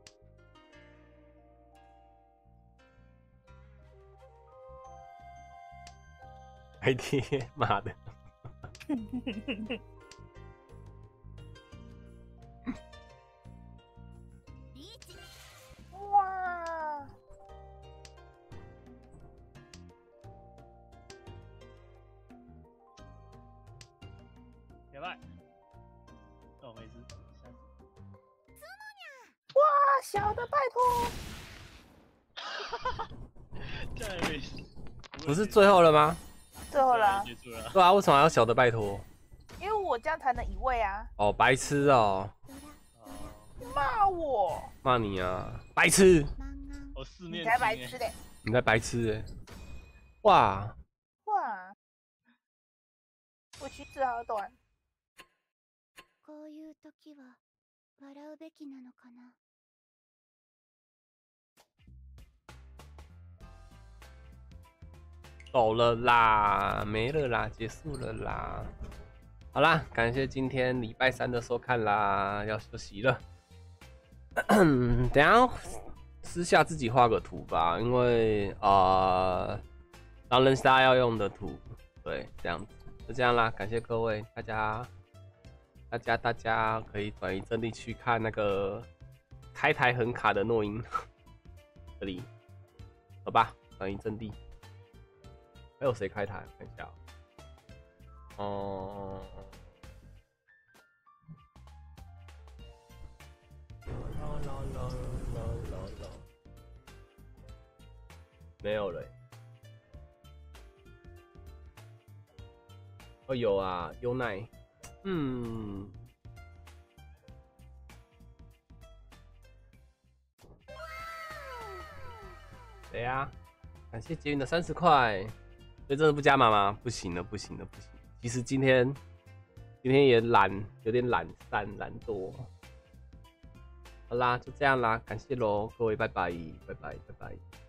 还贴，妈的！ 哇！ 拜拜。哦，没事，下次。 小的拜托。 这样也没不是最后了吗？ 最后了啊， 结束了。 对啊，为什么要小的拜托？ 因为我这样才能移位啊。 哦，白痴哦， 骂我， 骂你啊，白痴！ 我四你面才白痴嘞！ 你在白痴哎！哇， 哇，我裙子好短。 こういう時は笑うべきなのかな。 走了啦，没了啦，结束了啦。好啦，感谢今天礼拜三的收看啦，要休息了。等一下私下自己画个图吧，因为狼人杀要用的图，对，这样子就这样啦。感谢各位，大家可以转移阵地去看那个开台很卡的诺音，这里，好吧，转移阵地。还有谁开台？看一下哦。没有了。哦，有啊，优奈。谁呀？感谢捷运的30块。所以真的不加码吗？不行了，不行了，不行。其实今天也懒，有点懒散、懒惰。好啦，就这样啦，感谢喽，各位，拜拜，拜拜，拜拜。